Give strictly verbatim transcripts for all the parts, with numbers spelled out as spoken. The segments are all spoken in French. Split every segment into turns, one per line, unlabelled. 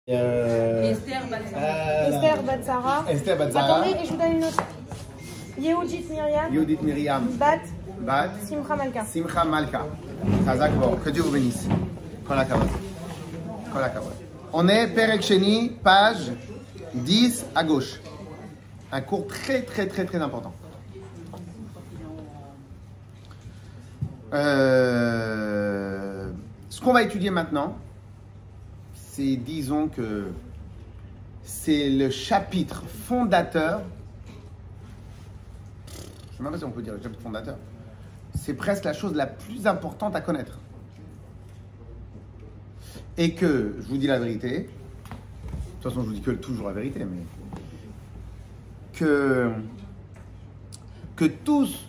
Euh,
Esther Batzara.
euh,
Esther Batzara.
Esther Batzara.
Attendez, et je vous donne une autre. Yehudit Myriam.
Yehudit Myriam.
Bat.
Bat.
Simcha Malka.
Simcha Malka. Chazak Bo. Que Dieu vous bénisse. Kol hakavod. Kol hakavod. On est Perek Sheni, page dix à gauche. Un cours très très très très important. Euh, ce qu'on va étudier maintenant, c'est, disons que c'est le chapitre fondateur. Je ne sais même pas si on peut dire le chapitre fondateur. C'est presque la chose la plus importante à connaître. Et que, je vous dis la vérité, de toute façon je vous dis que toujours la vérité, mais que, que tous,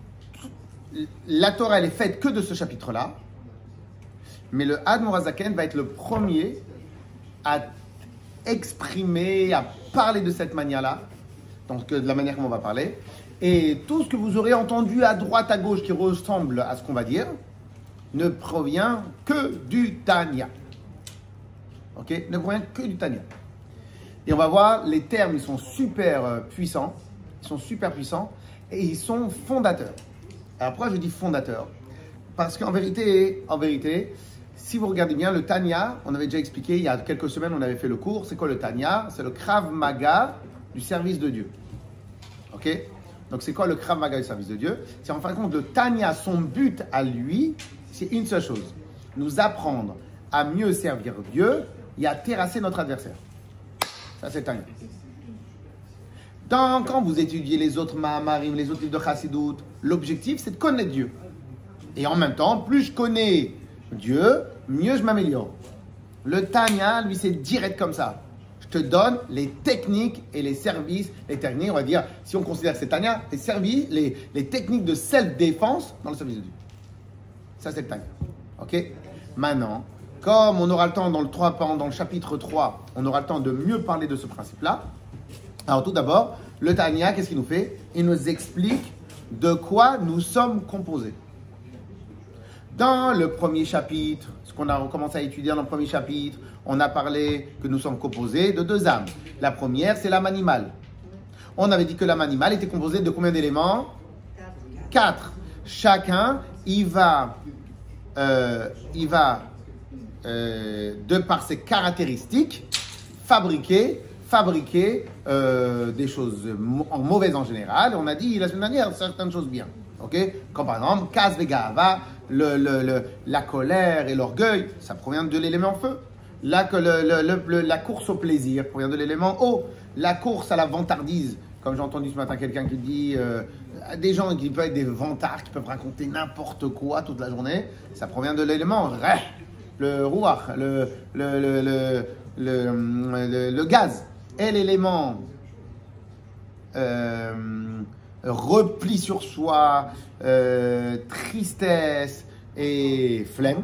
la Torah elle est faite que de ce chapitre-là, mais le Admor HaZaken va être le premier à exprimer, à parler de cette manière-là, donc de la manière comme on va parler, et tout ce que vous aurez entendu à droite, à gauche qui ressemble à ce qu'on va dire, ne provient que du Tanya. Ok? Ne provient que du Tanya. Et on va voir, les termes, ils sont super euh, puissants, ils sont super puissants, et ils sont fondateurs. Alors pourquoi je dis fondateurs? Parce qu'en vérité, en vérité, si vous regardez bien, le Tanya, on avait déjà expliqué, il y a quelques semaines, on avait fait le cours, c'est quoi le Tanya? C'est le Krav Maga du service de Dieu. Ok? Donc c'est quoi le Krav Maga du service de Dieu? C'est en fin de compte, le Tanya, son but à lui, c'est une seule chose, nous apprendre à mieux servir Dieu et à terrasser notre adversaire. Ça c'est Tanya. Donc quand vous étudiez les autres Mahamarim, les autres livres de Chassidut, l'objectif c'est de connaître Dieu. Et en même temps, plus je connais Dieu, mieux je m'améliore. Le Tanya, lui, c'est direct comme ça. Je te donne les techniques et les services, les techniques, on va dire, si on considère que c'est Tanya, les services, les, les techniques de self-défense dans le service de Dieu. Ça, c'est le Tanya. Ok? Maintenant, comme on aura le temps dans le, trois, dans le chapitre trois, on aura le temps de mieux parler de ce principe-là. Alors tout d'abord, le Tanya, qu'est-ce qu'il nous fait? Il nous explique de quoi nous sommes composés. Dans le premier chapitre, ce qu'on a commencé à étudier dans le premier chapitre, on a parlé que nous sommes composés de deux âmes. La première, c'est l'âme animale. On avait dit que l'âme animale était composée de combien d'éléments? Quatre. Chacun, il va, euh, il va euh, de par ses caractéristiques, fabriquer, fabriquer euh, des choses en mauvaises en général. On a dit la semaine dernière certaines choses bien. Okay? Comme par exemple, Kaz Vegava, le, le, le, la colère et l'orgueil, ça provient de l'élément feu. Là, que le, le, le, la course au plaisir provient de l'élément eau. La course à la vantardise, comme j'ai entendu ce matin quelqu'un qui dit, euh, des gens qui peuvent être des vantards, qui peuvent raconter n'importe quoi toute la journée, ça provient de l'élément reh, le rouach, le, le, le, le, le, le, le gaz. Et l'élément euh, repli sur soi, euh, tristesse et flemme,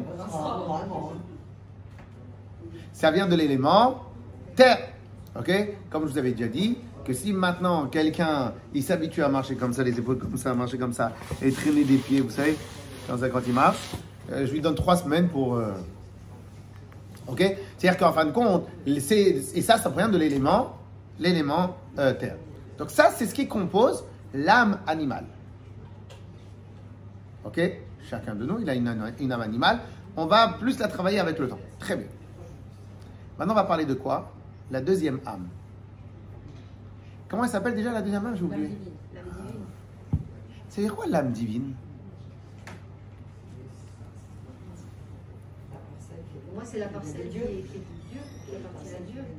ça vient de l'élément terre. Ok? Comme je vous avais déjà dit, que si maintenant quelqu'un il s'habitue à marcher comme ça, les épaules comme ça, à marcher comme ça, et traîner des pieds, vous savez, comme ça quand il marche, euh, je lui donne trois semaines pour. Euh... Ok? C'est-à-dire qu'en fin de compte, c'est, et ça, ça provient de l'élément, l'élément euh, terre. Donc ça, c'est ce qui compose l'âme animale. Ok? Chacun de nous, il a une, une âme animale. On va plus la travailler avec le temps. Très bien. Maintenant, on va parler de quoi? La deuxième âme. Comment elle s'appelle déjà la deuxième âme? J'ai oublié.
L'âme divine.
C'est-à-dire quoi l'âme divine?
Pour moi, c'est la parcelle Dieu qui est Dieu, la partie à Dieu.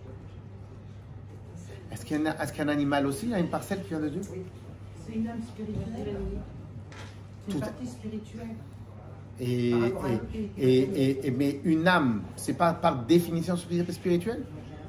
Est-ce qu'il y a, un- est-ce qu'un animal aussi a une parcelle qui vient de Dieu?
Oui. C'est une âme spirituelle. C'est
Tout
une
à-
partie spirituelle.
Et,
Par rapport à
et,
l'autre qui est-
et, et- et- mais une âme, c'est pas par définition spiri- spirituelle?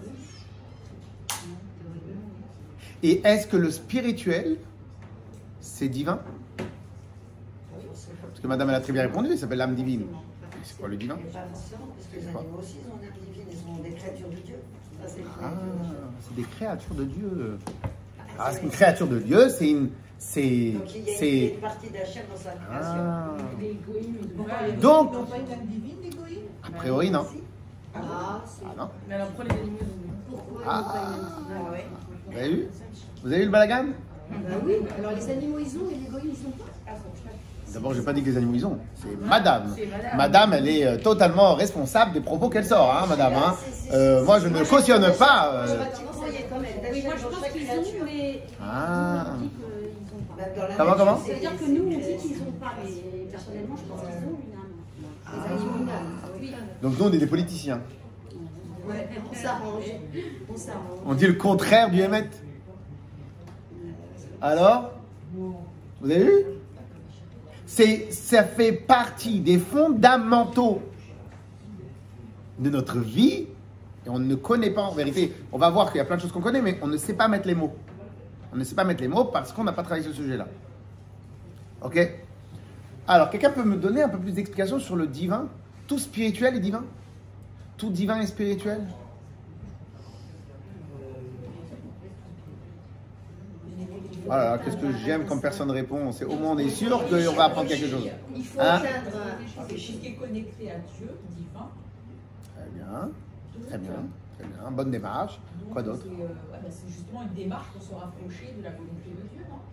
Et est-ce que le spirituel, c'est divin? Parce que madame elle a très bien répondu, il s'appelle l'âme divine. C'est quoi le divin?
Mais pas forcément, parce que les
Quoi?
animaux aussi, ils ont une âme divine, ils sont des créatures de Dieu. Ça, c'est
Ah, c'est des créatures de Dieu.
Ah,
Ah, parce qu'une créature de Dieu, c'est une... C'est...
Donc il y a une, il y a
c'est...
une partie d'Hachem dans sa création.
Ah.
Les goïms, ils n'ont pas-
Donc-
ils n'ont pas une âme divine, les goïms?
A priori, non.
Si.
Ah, c'est.
Ah non.
Mais alors, pourquoi les animaux ils ont
Pourquoi ils
Ah.
n'ont pas une identité?
Ah ouais.
Vous avez vu Vous avez vu le balagan?
Bah oui, alors les animaux ils ont et les goyim ils ont pas.
D'abord, j'ai pas dit que les animaux ils ont. C'est madame.
C'est madame.
Madame, elle est euh, totalement responsable des propos qu'elle sort, hein, madame. Hein. Euh, moi, je ne cautionne pas. euh,
J'aurais tendance à dire quand même.
Oui, moi je pense qu'ils ont, mais
Ah.
on dit qu'ils ont pas.
Même dans la
Comment,
nature,
comment
c'est-
C'est-à-dire que nous on dit qu'ils ont pas, mais personnellement je pense qu'ils ont une âme.
Les animaux ont une âme. Oui.
Donc, nous, on est des politiciens.
Ouais, on s'arrange. On s'arrange.
On dit le contraire du Hémet. Alors Vous avez vu C'est, ça fait partie des fondamentaux de notre vie et on ne connaît pas en vérité. On va voir qu'il y a plein de choses qu'on connaît, mais on ne sait pas mettre les mots. On ne sait pas mettre les mots parce qu'on n'a pas travaillé sur ce sujet-là. Ok? Alors, quelqu'un peut me donner un peu plus d'explications sur le divin? Tout spirituel est divin? Tout divin est spirituel? Voilà, qu'est-ce que j'aime quand personne répond? C'est au moins on est sûr qu'on va apprendre quelque chose.
Il faut
Hein?
atteindre.
C'est ce qui est connecté à Dieu, divin.
Très bien, très bien, très bien. Bonne démarche.
Donc,
Quoi d'autre?
C'est euh, ouais, bah, c'est justement une démarche pour se rapprocher de la volonté de Dieu, non?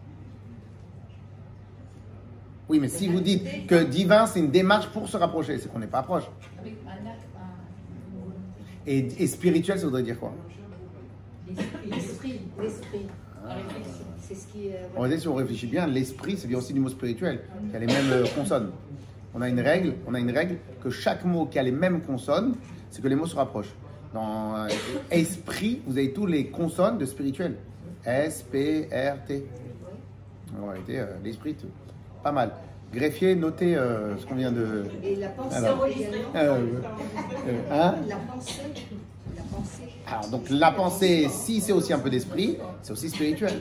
Oui, mais si vous dites que divin, c'est une démarche pour se rapprocher, c'est qu'on n'est pas proche.
Avec un acte, un- une volonté.
Et, et spirituel, ça voudrait dire quoi?
L'esprit,
L'esprit, l'esprit.
la réflexion.
C'est ce qui est.
On va dire, si on réfléchit bien, l'esprit, ça vient aussi du mot spirituel, qui a les mêmes euh, consonnes. On a une règle, on a une règle que chaque mot qui a les mêmes consonnes, c'est que les mots se rapprochent. Dans euh, esprit, vous avez tous les consonnes de spirituel. S, P, R, T. En réalité, euh, l'esprit, tout. Pas mal. Greffier, notez euh, ce qu'on vient de...
Et la pensée
Alors.
également.
Euh, euh, hein
La pensée. La pensée.
Alors, donc, la pensée, si c'est aussi un peu d'esprit, c'est aussi spirituel.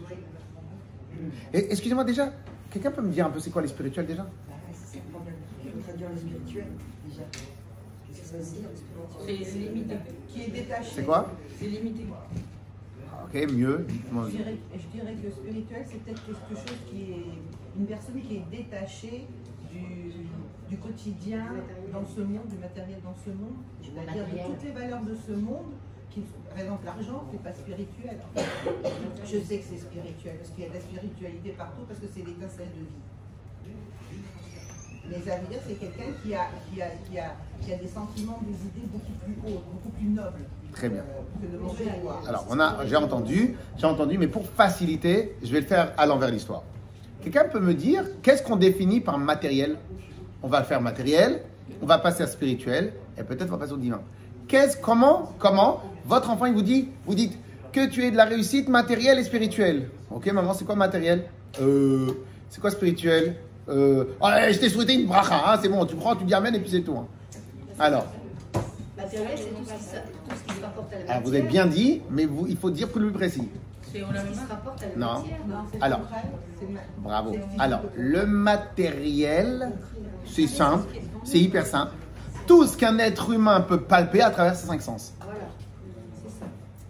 Et, excusez-moi déjà, quelqu'un peut me dire un peu c'est quoi les spirituels déjà?
Ah, c'est ça le problème. Il faut traduire le spirituel, déjà. C'est ça aussi, le spirituel.
C'est limité.
Qui est détaché.
C'est quoi?
C'est limité.
Ah, ok, mieux, dites-moi.
Je dirais, je dirais que le spirituel, c'est peut-être quelque chose qui est une personne qui est détachée du, du quotidien dans ce monde, du matériel dans ce monde, c'est-à-dire de toutes les valeurs de ce monde. Qui, par exemple, l'argent, c'est pas spirituel. Je sais que c'est spirituel, parce qu'il y a de la spiritualité partout, parce que c'est l'étincelle de vie. Mais ça veut dire que c'est quelqu'un qui a, qui, a, qui, a, qui a des sentiments, des idées beaucoup plus hautes, beaucoup plus nobles.
Très bien.
Que de manger et boire.
Alors, on a, j'ai entendu, j'ai entendu, mais pour faciliter, je vais le faire à l'envers de l'histoire. Quelqu'un peut me dire, qu'est-ce qu'on définit par matériel? On va le faire matériel, on va passer à spirituel, et peut-être on va passer au divin. Qu'est-ce, comment, comment, votre enfant, il vous dit, vous dites que tu es de la réussite matérielle et spirituelle. Ok, maman, c'est quoi matériel? Euh, c'est quoi spirituel? Euh, oh, je t'ai souhaité une bracha, hein, c'est bon, tu prends, tu dis amen, et puis c'est tout. Hein. Alors,
Matériel, c'est tout ce qui se- tout ce qui se rapporte à la matière.
alors, vous avez bien dit, mais vous, il faut dire plus précis.
C'est on
Tout
a
ce
même
qui se
pas.
rapporte à la
Non.
matière.
Non, c'est
Alors.
concret, c'est ma-
Bravo.
c'est-
Alors, le matériel, c'est simple, c'est hyper simple. Tout ce qu'un être humain peut palper à travers ses cinq sens.
Voilà. C'est ça.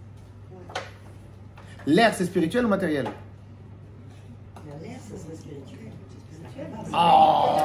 L'air, c'est spirituel ou matériel?
L'air, ça serait spirituel.
Oh,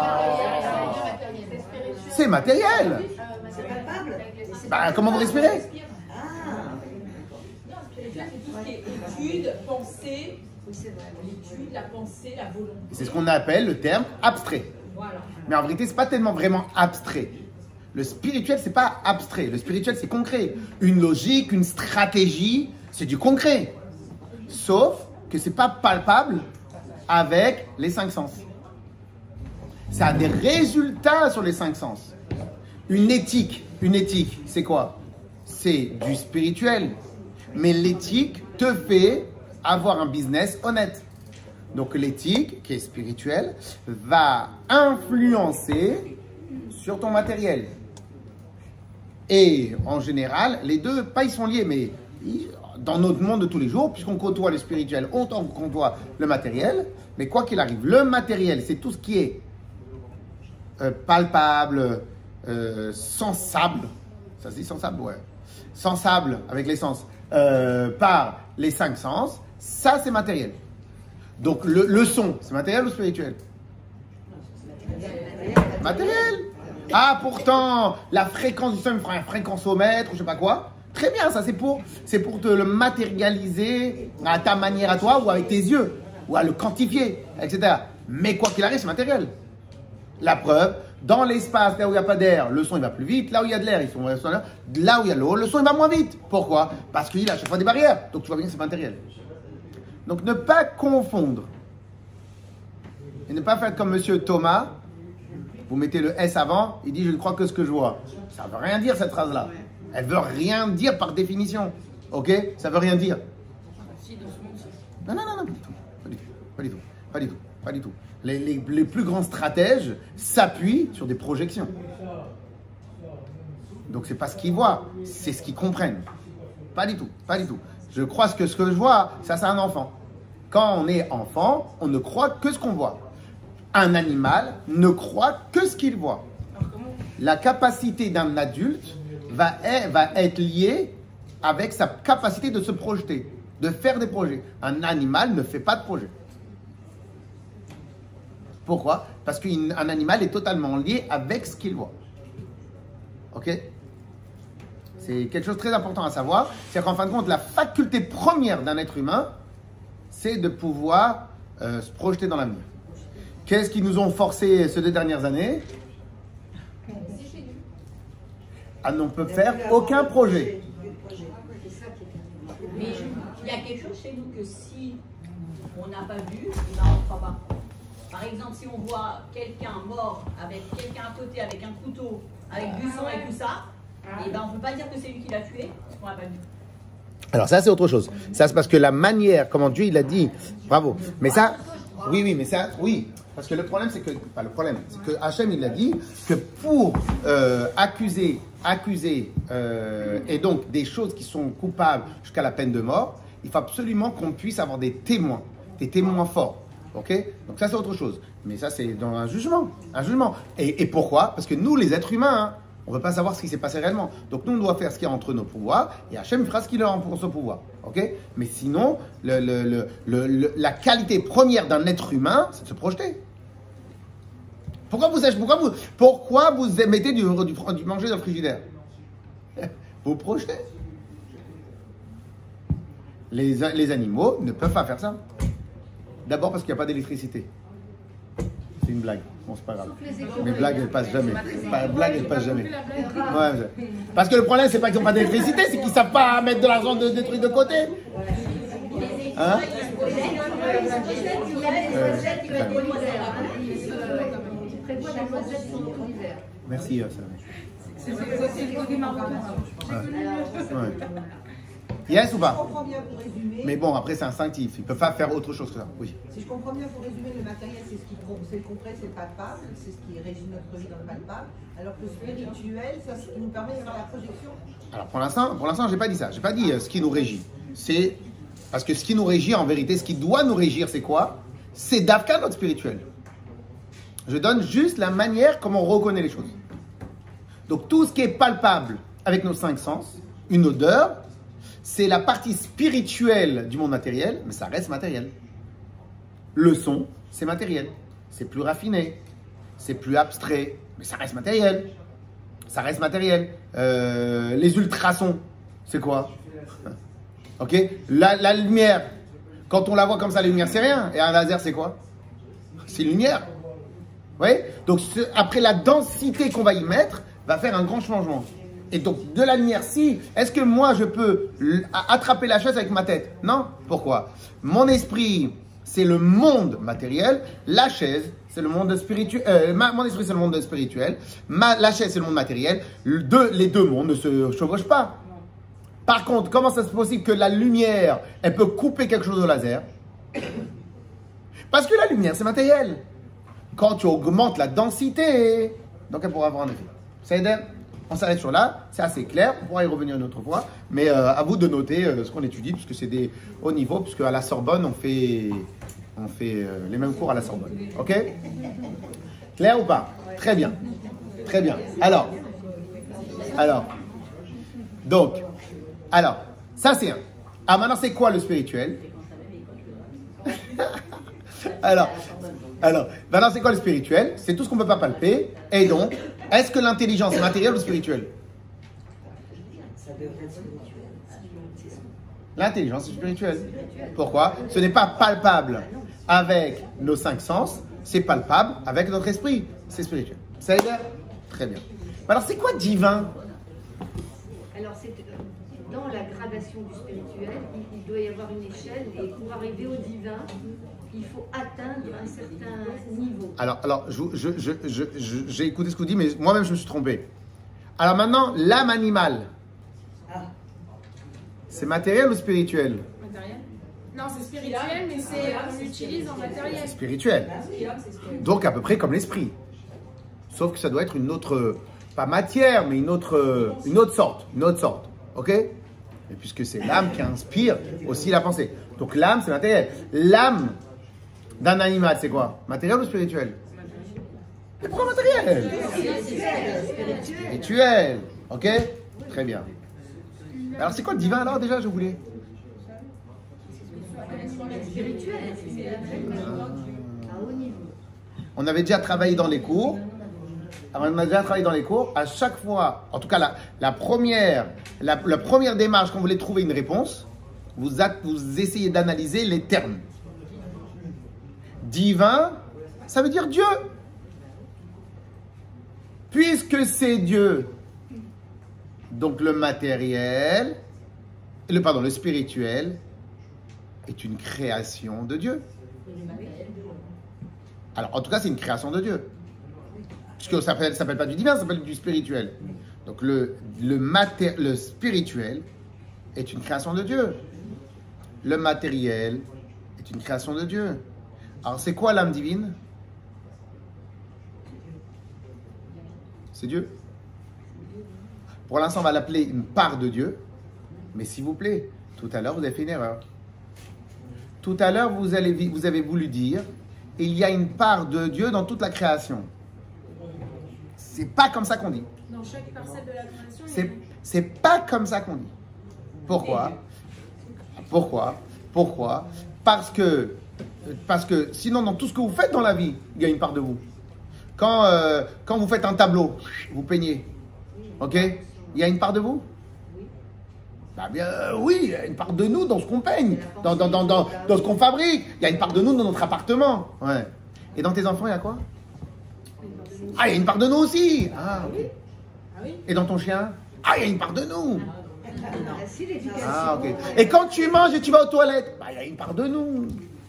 c'est matériel.
C'est palpable.
Bah, comment vous respirez?
Ah,
Non, spirituel, c'est tout ce qui est étude, pensée,
Oui, c'est vrai.
l'étude, la pensée, la volonté.
C'est ce qu'on appelle le terme abstrait.
Voilà.
Mais en vérité, c'est pas tellement vraiment abstrait. Le spirituel, c'est pas abstrait. Le spirituel, c'est concret. Une logique, une stratégie, c'est du concret. Sauf que c'est pas palpable avec les cinq sens. Ça a des résultats sur les cinq sens. Une éthique, une éthique, c'est quoi? C'est du spirituel. Mais l'éthique te fait avoir un business honnête. Donc l'éthique, qui est spirituelle, va influencer sur ton matériel. Et en général, les deux, pas ils sont liés, mais ils- dans notre monde de tous les jours, puisqu'on côtoie le spirituel, on côtoie le matériel. Mais quoi qu'il arrive, le matériel, c'est tout ce qui est euh, palpable, euh, sensable. Ça se dit sensable, ouais. Sensable avec les sens, euh, par les cinq sens, ça c'est matériel. Donc le, le son, c'est matériel ou spirituel? Matériel. Ah, pourtant, la fréquence du son, il me fera un fréquencomètre, ou je sais pas quoi. Très bien, ça c'est pour, c'est pour te le matérialiser à ta manière à toi, ou avec tes yeux, ou à le quantifier, et cetera. Mais quoi qu'il arrive, c'est matériel. La preuve, dans l'espace, là où il n'y a pas d'air, le son il va plus vite. Là où il y a de l'air, ils sont là où il y a l'eau, le son il va moins vite. Pourquoi? Parce qu'il a à chaque fois des barrières. Donc tu vois bien que c'est matériel. Donc ne pas confondre. Et ne pas faire comme Monsieur Thomas. Vous mettez le S avant, il dit je ne crois que ce que je vois. Ça ne veut rien dire cette phrase-là. Elle veut rien dire par définition. Ok? Ça veut rien dire. Non, non, non, non, pas du tout. Pas du tout. Pas du tout. Pas du tout. Les, les, les plus grands stratèges s'appuient sur des projections. Donc c'est pas ce qu'ils voient, c'est ce qu'ils comprennent. Pas du tout, pas du tout. Je crois que ce que je vois, ça c'est un enfant. Quand on est enfant, on ne croit que ce qu'on voit. Un animal ne croit que ce qu'il voit. La capacité d'un adulte va être, va être liée avec sa capacité de se projeter, de faire des projets. Un animal ne fait pas de projet. Pourquoi? Parce qu'un animal est totalement lié avec ce qu'il voit. Ok? C'est quelque chose de très important à savoir. C'est qu'en fin de compte, la faculté première d'un être humain, c'est de pouvoir euh, se projeter dans l'avenir. Qu'est-ce qui nous ont forcé ces deux dernières années? À ne peut faire aucun projet.
Mais il y a quelque chose chez nous que si on n'a pas vu, eh ben on ne croit pas. Par exemple, si on voit quelqu'un mort avec quelqu'un à côté, avec un couteau, avec du sang et tout ça, et ben on ne peut pas dire que c'est lui qui l'a tué, parce qu'on l'a pas vu.
Alors ça, c'est autre chose. Ça, c'est parce que la manière, comment Dieu, il a dit, bravo. Mais ça, oui, oui, mais ça, oui. Parce que le problème, c'est que, pas le problème, c'est que Hachem, il a dit que pour euh, accuser, accuser, euh, et donc des choses qui sont coupables jusqu'à la peine de mort, il faut absolument qu'on puisse avoir des témoins, des témoins forts. Ok? Donc ça c'est autre chose. Mais ça c'est dans un jugement. Un jugement. Et, et pourquoi? Parce que nous les êtres humains, hein, on ne veut pas savoir ce qui s'est passé réellement. Donc nous on doit faire ce qu'il y a entre nos pouvoirs et Hachem fera ce qu'il a pour ce pouvoir. Ok? Mais sinon, le, le, le, le, le, la qualité première d'un être humain, c'est de se projeter. Pourquoi vous, pourquoi vous, pourquoi vous mettez du, du, du manger dans le frigidaire? Vous projetez. Les, les animaux ne peuvent pas faire ça. D'abord parce qu'il n'y a pas d'électricité. C'est une blague. Bon, c'est pas grave. Mes blagues, elles passent jamais. Pas, blague, elles passent jamais. Ouais, parce que le problème, c'est pas qu'ils n'ont pas d'électricité, c'est qu'ils ne savent pas mettre de l'argent, de, des trucs de côté. Hein? Merci, euh,
C'est le côté marocain.
Ouais. Yes ou pas?
Si je comprends bien pour résumer,
mais bon, après c'est instinctif, ils ne peuvent pas faire autre chose que ça. Oui.
Si je comprends bien pour résumer, le matériel c'est ce qui c'est le concret, c'est le palpable, c'est ce qui régit notre vie dans le palpable, alors que le spirituel, c'est ce qui nous permet de faire la projection.
Alors pour l'instant, pour l'instant, j'ai pas dit ça. J'ai pas dit euh, ce qui nous régit. C'est parce que ce qui nous régit en vérité, ce qui doit nous régir, c'est quoi? C'est d'Afka notre spirituel. Je donne juste la manière comment on reconnaît les choses. Donc tout ce qui est palpable avec nos cinq sens, une odeur, c'est la partie spirituelle du monde matériel, mais ça reste matériel. Le son, c'est matériel. C'est plus raffiné, c'est plus abstrait, mais ça reste matériel. Ça reste matériel. Euh, les ultrasons, c'est quoi? Ok? La, la lumière, quand on la voit comme ça, la lumière, c'est rien. Et un laser, c'est quoi? C'est une lumière. Vous voyez? Donc, ce, après la densité qu'on va y mettre, va faire un grand changement. Et donc, de la lumière, si, est-ce que moi, je peux attraper la chaise avec ma tête? Non. Pourquoi? Mon esprit, c'est le monde matériel. La chaise, c'est le monde spirituel. Euh, ma, mon esprit, c'est le monde spirituel. Ma, la chaise, c'est le monde matériel. Le deux, les deux mondes ne se chevauchent pas. Par contre, comment ça se possible que la lumière, elle peut couper quelque chose au laser? Parce que la lumière, c'est matériel. Quand tu augmentes la densité, donc elle pourra avoir un effet. Ça aide? On s'arrête sur là, c'est assez clair, on pourra y revenir une autre fois, mais euh, à vous de noter euh, ce qu'on étudie, puisque c'est des hauts niveaux, puisque à la Sorbonne, on fait, on fait euh, les mêmes cours à la Sorbonne. Ok? Clair ou pas? Très bien. Très bien. Alors, alors, donc, alors, ça c'est un. Ah, maintenant, c'est quoi le spirituel? alors, alors, maintenant, c'est quoi le spirituel? C'est tout ce qu'on ne peut pas palper, et donc, Est-ce que l'intelligence est matérielle ou spirituelle?
Ça devrait être spirituel. C'est ça.
L'intelligence est spirituelle. Pourquoi? Ce n'est pas palpable avec nos cinq sens, c'est palpable avec notre esprit. C'est spirituel. Ça aide? Très bien. Alors, c'est quoi divin?
Alors, c'est euh, dans la gradation du spirituel, il, il doit y avoir une échelle et pour arriver au divin, il faut atteindre un certain niveau.
Alors, alors je, je, je, je, je- j'ai écouté ce que vous dites, mais moi-même, je me suis trompé. Alors maintenant, l'âme animale,
Ah,
c'est matériel ou spirituel?
Matériel? Non, c'est spirituel, mais c'est on l'utilise en matériel.
Spirituel. Donc à peu près comme l'esprit. Sauf que ça doit être une autre, pas matière, mais une autre, une autre sorte, une autre sorte. Ok? Et puisque c'est l'âme qui inspire aussi la pensée. Donc l'âme, c'est matériel. L'âme d'un animal, c'est quoi? Matériel ou spirituel? Mais pourquoi matériel? Spirituel. Ok? Très bien. Alors c'est quoi le divin alors déjà, je voulais?
Spirituel, c'est à haut niveau.
On avait déjà travaillé dans les cours. On a déjà travaillé dans les cours. À chaque fois, en tout cas, la, la première, la, la première démarche, quand vous voulez trouver une réponse, vous, a- vous essayez d'analyser les termes. Divin, ça veut dire Dieu. Puisque c'est Dieu, donc le matériel, le, pardon, le spirituel est une création de Dieu. Alors, en tout cas, c'est une création de Dieu. Puisque ça ne s'appelle pas du divin, ça s'appelle du spirituel. Donc, le, le, maté- le spirituel est une création de Dieu. Le matériel est une création de Dieu. Alors, c'est quoi l'âme divine? C'est Dieu. Pour l'instant, on va l'appeler une part de Dieu. Mais s'il vous plaît, tout à l'heure, vous avez fait une erreur. Tout à l'heure, vous, allez, vous avez voulu dire il y a une part de Dieu dans toute la création. C'est pas comme ça qu'on dit.
Dans chaque parcelle de la création, il y a
C'est, c'est pas comme ça qu'on dit. Pourquoi? Pourquoi? Pourquoi? Parce que, parce que sinon, dans tout ce que vous faites dans la vie, il y a une part de vous. Quand, euh, quand vous faites un tableau, vous peignez. Ok? Il y a une part de vous? Bah bien, euh, oui, il y a une part de nous dans ce qu'on peigne, dans, dans, dans, dans, dans ce qu'on fabrique. Il y a une part de nous dans notre appartement. Ouais. Et dans tes enfants, il y a quoi? Ah, il y a une part de nous aussi. Ah, ok. Et dans ton chien? Ah, il y a une part de nous.
Ah, si, l'éducation.
Ah, ok. Et quand tu manges et tu vas aux toilettes, bah, il y a une part de nous.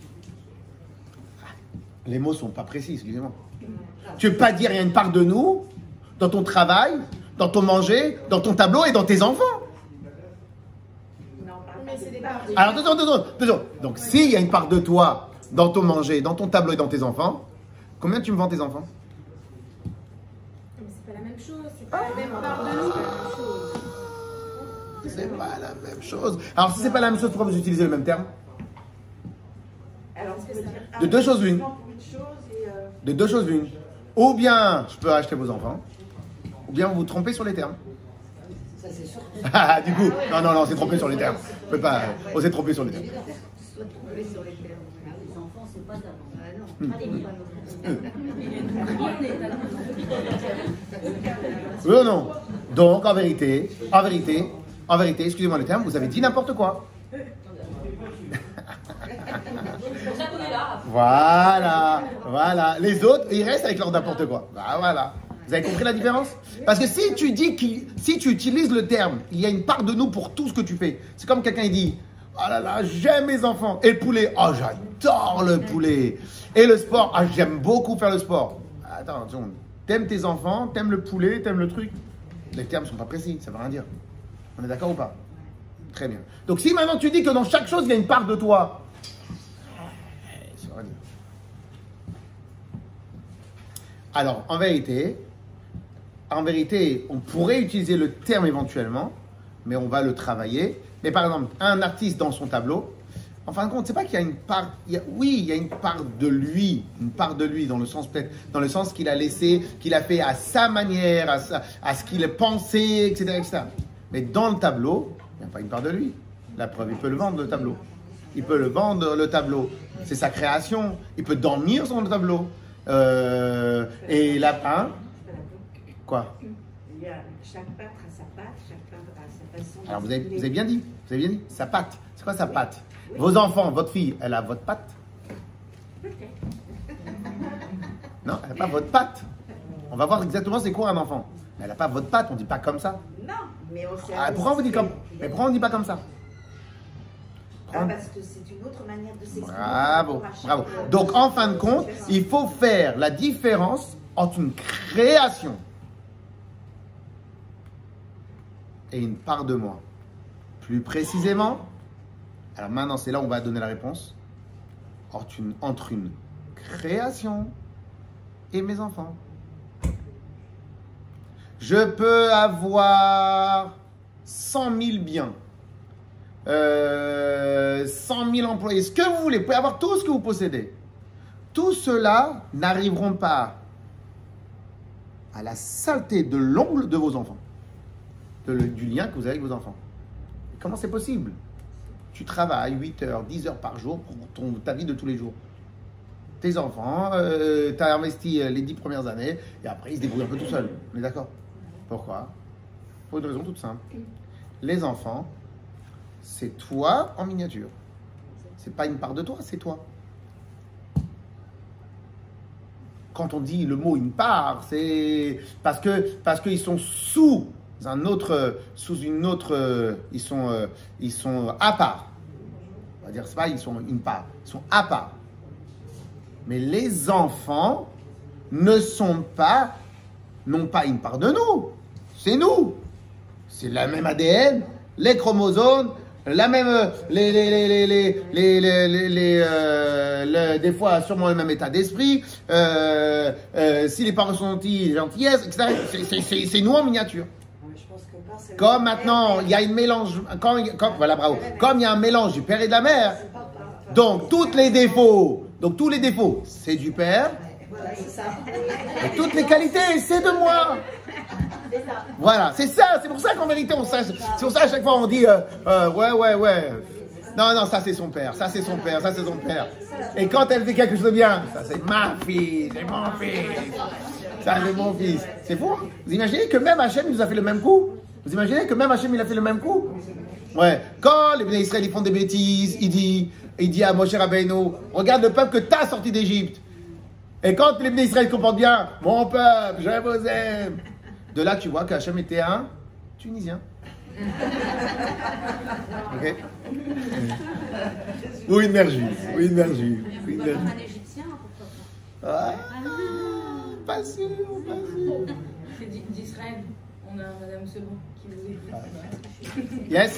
Les mots sont pas précis, excusez-moi. Tu veux pas dire il y a une part de nous dans ton travail, dans ton manger, dans ton tableau et dans tes enfants?
mais c'est des parts.
Alors, attention, attention, attention. Donc, s'il y a une part de toi dans ton manger, dans ton tableau et dans tes enfants, combien tu me vends tes enfants?
Mais c'est pas la même chose, c'est pas la même part de nous.
C'est pas la même chose. Alors, si c'est pas la même chose, pourquoi vous utilisez le même terme?
Alors, on peut dire
De deux choses l'une.
pour une chose et, euh,
De deux choses l'une. Ou bien, je peux acheter vos enfants, ou bien vous vous trompez sur les termes.
ça c'est sûr.
Ah, du coup, non, non, non, on s'est trompé sur les termes. On peut pas, on s'est trompé sur les termes.
Soit trouvé sur les termes.
Les enfants, c'est pas d'avant.
Ah non,
Allez,
pas nos
Oui ou non? Donc, en vérité, en vérité, en vérité, excusez-moi le terme, vous avez dit n'importe quoi.
pour ça qu'on est là.
Voilà, voilà. Les autres, ils restent avec leur n'importe quoi. Bah voilà. Vous avez compris la différence? Parce que si tu dis qu'il, si tu utilises le terme, il y a une part de nous pour tout ce que tu fais. C'est comme quelqu'un il dit, oh là là, j'aime mes enfants. Et le poulet, oh j'adore le poulet. Et le sport, ah j'aime beaucoup faire le sport. Attends, attends. T'aimes tes enfants, t'aimes le poulet, t'aimes le truc. Les termes sont pas précis, ça veut rien dire. On est d'accord ou pas? Très bien. Donc si maintenant tu dis que dans chaque chose il y a une part de toi, ça veut rien dire. Alors, en vérité, en vérité, on pourrait utiliser le terme éventuellement, mais on va le travailler. Mais par exemple, un artiste dans son tableau, en fin de compte, c'est pas qu'il y a une part, il y a, oui, il y a une part de lui, une part de lui, dans le sens peut-être, dans le sens qu'il a laissé, qu'il a fait à sa manière, à, sa, à ce qu'il a pensé, et cetera, et cetera. Mais dans le tableau, il n'y a pas une part de lui. La preuve, il peut le vendre, le tableau. Il peut le vendre, le tableau. C'est sa création. Il peut dormir sur le tableau. Euh, et là, hein? Quoi?
Il y a, chaque pâtre a sa pâte, chaque pâtre a sa façon.
Alors vous avez, vous avez bien dit, vous avez bien dit, sa patte. C'est quoi sa patte? Vos enfants, votre fille, elle a votre patte? Non, elle n'a pas votre patte. On va voir exactement c'est quoi un enfant. Mais elle n'a pas votre patte, on ne dit pas comme ça.
Non, mais on sait.
Ah, pourquoi on vous dit comme Mais pourquoi on ne dit pas comme ça?
Ah, parce que c'est une autre manière de s'exprimer.
Bravo, bravo. Donc en fin de compte, il faut faire la différence entre une création et une part de moi. Plus précisément, alors maintenant c'est là où on va donner la réponse, entre une, entre une création et mes enfants. Je peux avoir cent mille biens, euh, cent mille employés, ce que vous voulez, vous pouvez avoir tout ce que vous possédez. Tout cela n'arriveront pas à la saleté de l'ongle de vos enfants, de, du lien que vous avez avec vos enfants. Et comment c'est possible? Tu travailles huit heures, dix heures par jour pour ton, ta vie de tous les jours. Tes enfants, euh, tu as investi les dix premières années et après ils se débrouillent un peu tout seuls. On est d'accord? Pourquoi? Pour une raison toute simple. Les enfants, c'est toi en miniature. C'est pas une part de toi, c'est toi. Quand on dit le mot une part, c'est parce que parce qu'ils sont sous un autre, sous une autre, ils sont ils sont à part. On va dire c'est pas ils sont une part, ils sont à part. Mais les enfants ne sont pas, n'ont pas une part de nous. C'est nous. C'est la même A D N, les chromosomes, la même, les, les, les, les, les, les, les, les euh, le, des fois sûrement le même état d'esprit. Euh, euh, si les parents sont gentils, gentillesse, et cetera. C'est nous en miniature. Comme maintenant, il y a une mélange, quand, quand, voilà, bravo. Comme il y a un mélange du père et de la mère, donc tous les défauts, donc tous les défauts, c'est du père. Et toutes les qualités, c'est de moi. Voilà, c'est ça, c'est pour ça qu'en vérité, on sache, c'est pour ça à chaque fois on dit, euh, euh, ouais, ouais, ouais. Non, non, ça c'est son père, ça c'est son père, ça c'est son père. Et quand elle fait quelque chose de bien, ça c'est ma fille, c'est mon fils. Ça c'est mon fils. C'est fou. Vous imaginez que même Hachem il nous a fait le même coup? Vous imaginez que même Hachem il a fait le même coup? Ouais. Quand les Bnei Israël ils font des bêtises, il dit, il dit à Moshe Rabbeinu, regarde le peuple que t'as sorti d'Égypte. Et quand les Bnei Israël comportent bien, mon peuple, je vous aime. De là, tu vois qu'Hachem était un Tunisien. Ok? Ou une mère juive. Ou une mère juive. Ou une mère juive.
Un Égyptien, pourquoi
Ah, pas sûr, pas sûr.
C'est d'Israël. On a Madame Sebon qui vous écoute.
Yes?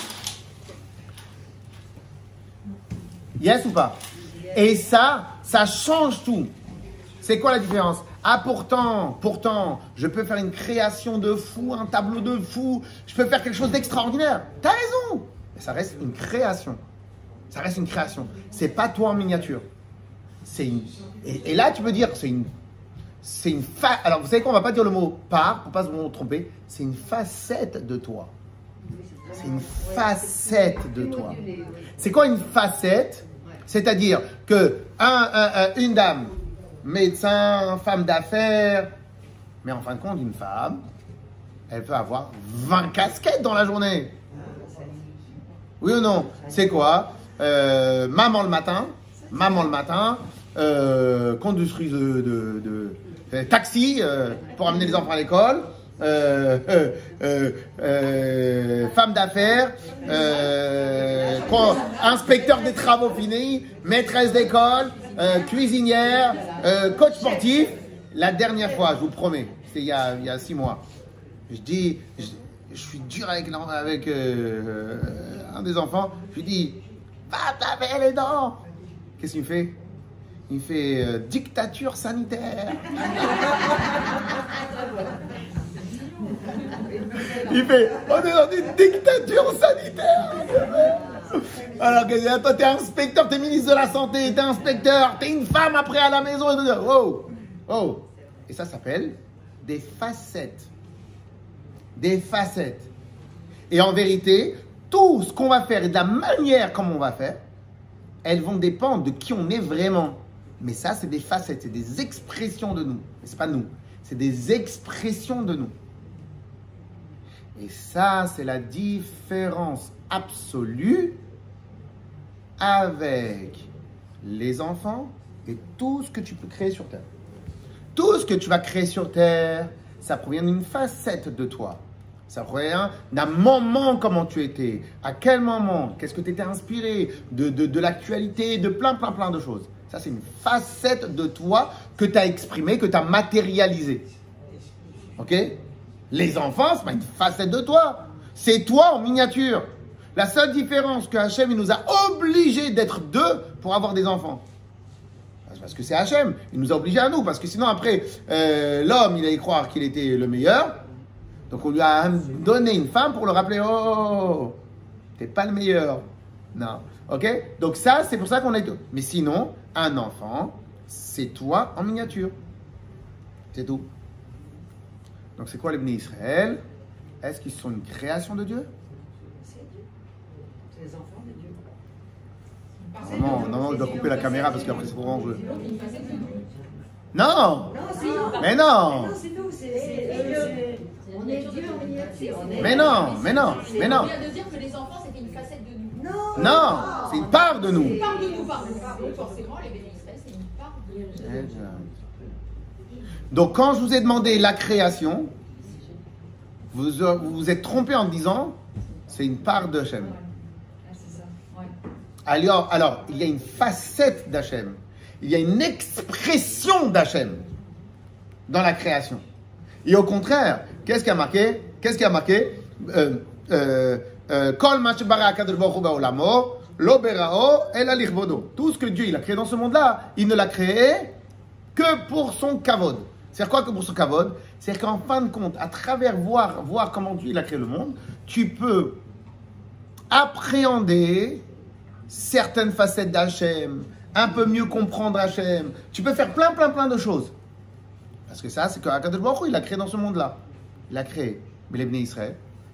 Yes ou pas? Et ça, ça change tout. C'est quoi la différence? Ah pourtant, pourtant, je peux faire une création de fou, un tableau de fou, je peux faire quelque chose d'extraordinaire. T'as raison. Mais ça reste une création. Ça reste une création. C'est pas toi en miniature. C'est une. Et, et là, tu peux dire, c'est une. C'est une fa... Alors, vous savez quoi? On va pas dire le mot part pour pas se tromper. C'est une facette de toi. C'est une facette de toi. C'est quoi une facette? C'est-à-dire que un, un, un, une dame, médecin, femme d'affaires, mais en fin de compte, une femme, elle peut avoir vingt casquettes dans la journée. Oui ou non? C'est quoi? euh, Maman le matin, maman le matin, euh, conductrice de, de, de, de taxi euh, pour amener les enfants à l'école. Euh, euh, euh, euh, femme d'affaires, euh, inspecteur des travaux finis, maîtresse d'école, euh, cuisinière, euh, coach sportif. La dernière fois, je vous promets, c'était il y a, il y a six mois, je dis, je, je suis dur avec, avec euh, un des enfants, je lui dis, va t'aver les dents. Qu'est-ce qu'il me fait? Il me fait euh, dictature sanitaire. Il fait, on est dans une dictature sanitaire. Alors que toi, t'es inspecteur, t'es ministre de la santé, t'es inspecteur, t'es une femme après à la maison. Oh, oh. Et ça s'appelle des facettes. Des facettes. Et en vérité, tout ce qu'on va faire et de la manière comme on va faire, elles vont dépendre de qui on est vraiment. Mais ça, c'est des facettes, c'est des expressions de nous. Mais c'est pas nous. C'est des expressions de nous. Et ça, c'est la différence absolue avec les enfants et tout ce que tu peux créer sur Terre. Tout ce que tu vas créer sur Terre, ça provient d'une facette de toi. Ça provient d'un moment, comment tu étais, à quel moment, qu'est-ce que tu étais inspiré, de, de, de l'actualité, de plein, plein, plein de choses. Ça, c'est une facette de toi que tu as exprimée, que tu as matérialisée. Ok? Les enfants, ce n'est pas une facette de toi. C'est toi en miniature. La seule différence que Hachem il nous a obligés d'être deux pour avoir des enfants. Parce que c'est Hachem. Il nous a obligés à nous. Parce que sinon, après, euh, l'homme, il allait croire qu'il était le meilleur. Donc, on lui a donné une femme pour le rappeler. Oh, t'es pas le meilleur. Non. Ok? Donc, ça, c'est pour ça qu'on est deux. Mais sinon, un enfant, c'est toi en miniature. C'est tout. Donc, c'est quoi les Bnei Israël? Est-ce qu'ils sont une création de Dieu?
C'est Dieu. C'est les enfants de Dieu.
Non, non, on doit couper la caméra parce qu'après c'est trop dangereux. Non!
Non, c'est nous.
Mais non!
Non, c'est nous. C'est c'est-
On est Dieu en miniature. on est-
Mais non! Mais non! Mais non!
On vient de dire que les enfants, c'était une facette de nous.
Non.
Non! C'est une part de nous.
Une part de nous, pardon. Donc, forcément, les bénis Israël, c'est une part de nous.
Donc quand je vous ai demandé la création, vous vous, vous êtes trompé en disant c'est une part de Hachem. Alors, alors, il y a une facette d'Hachem. Il y a une expression d'Hachem dans la création. Et au contraire, qu'est-ce qui a marqué? Qu'est-ce qui a marqué? Euh, euh, euh, Kol ma shebara HaKadosh Baruch Hu ba'olamo, lo berao ela lichvodo. Tout ce que Dieu il a créé dans ce monde-là, il ne l'a créé que pour son kavod. C'est-à-dire quoi que pour son kavod? C'est-à-dire qu'en fin de compte, à travers voir, voir comment Dieu il a créé le monde, tu peux appréhender certaines facettes d'Hachem, un peu mieux comprendre Hachem. Tu peux faire plein, plein, plein de choses. Parce que ça, c'est que HaKadosh Baruch Hu, il a créé dans ce monde-là. Il a créé. Mais les Bnei Israël,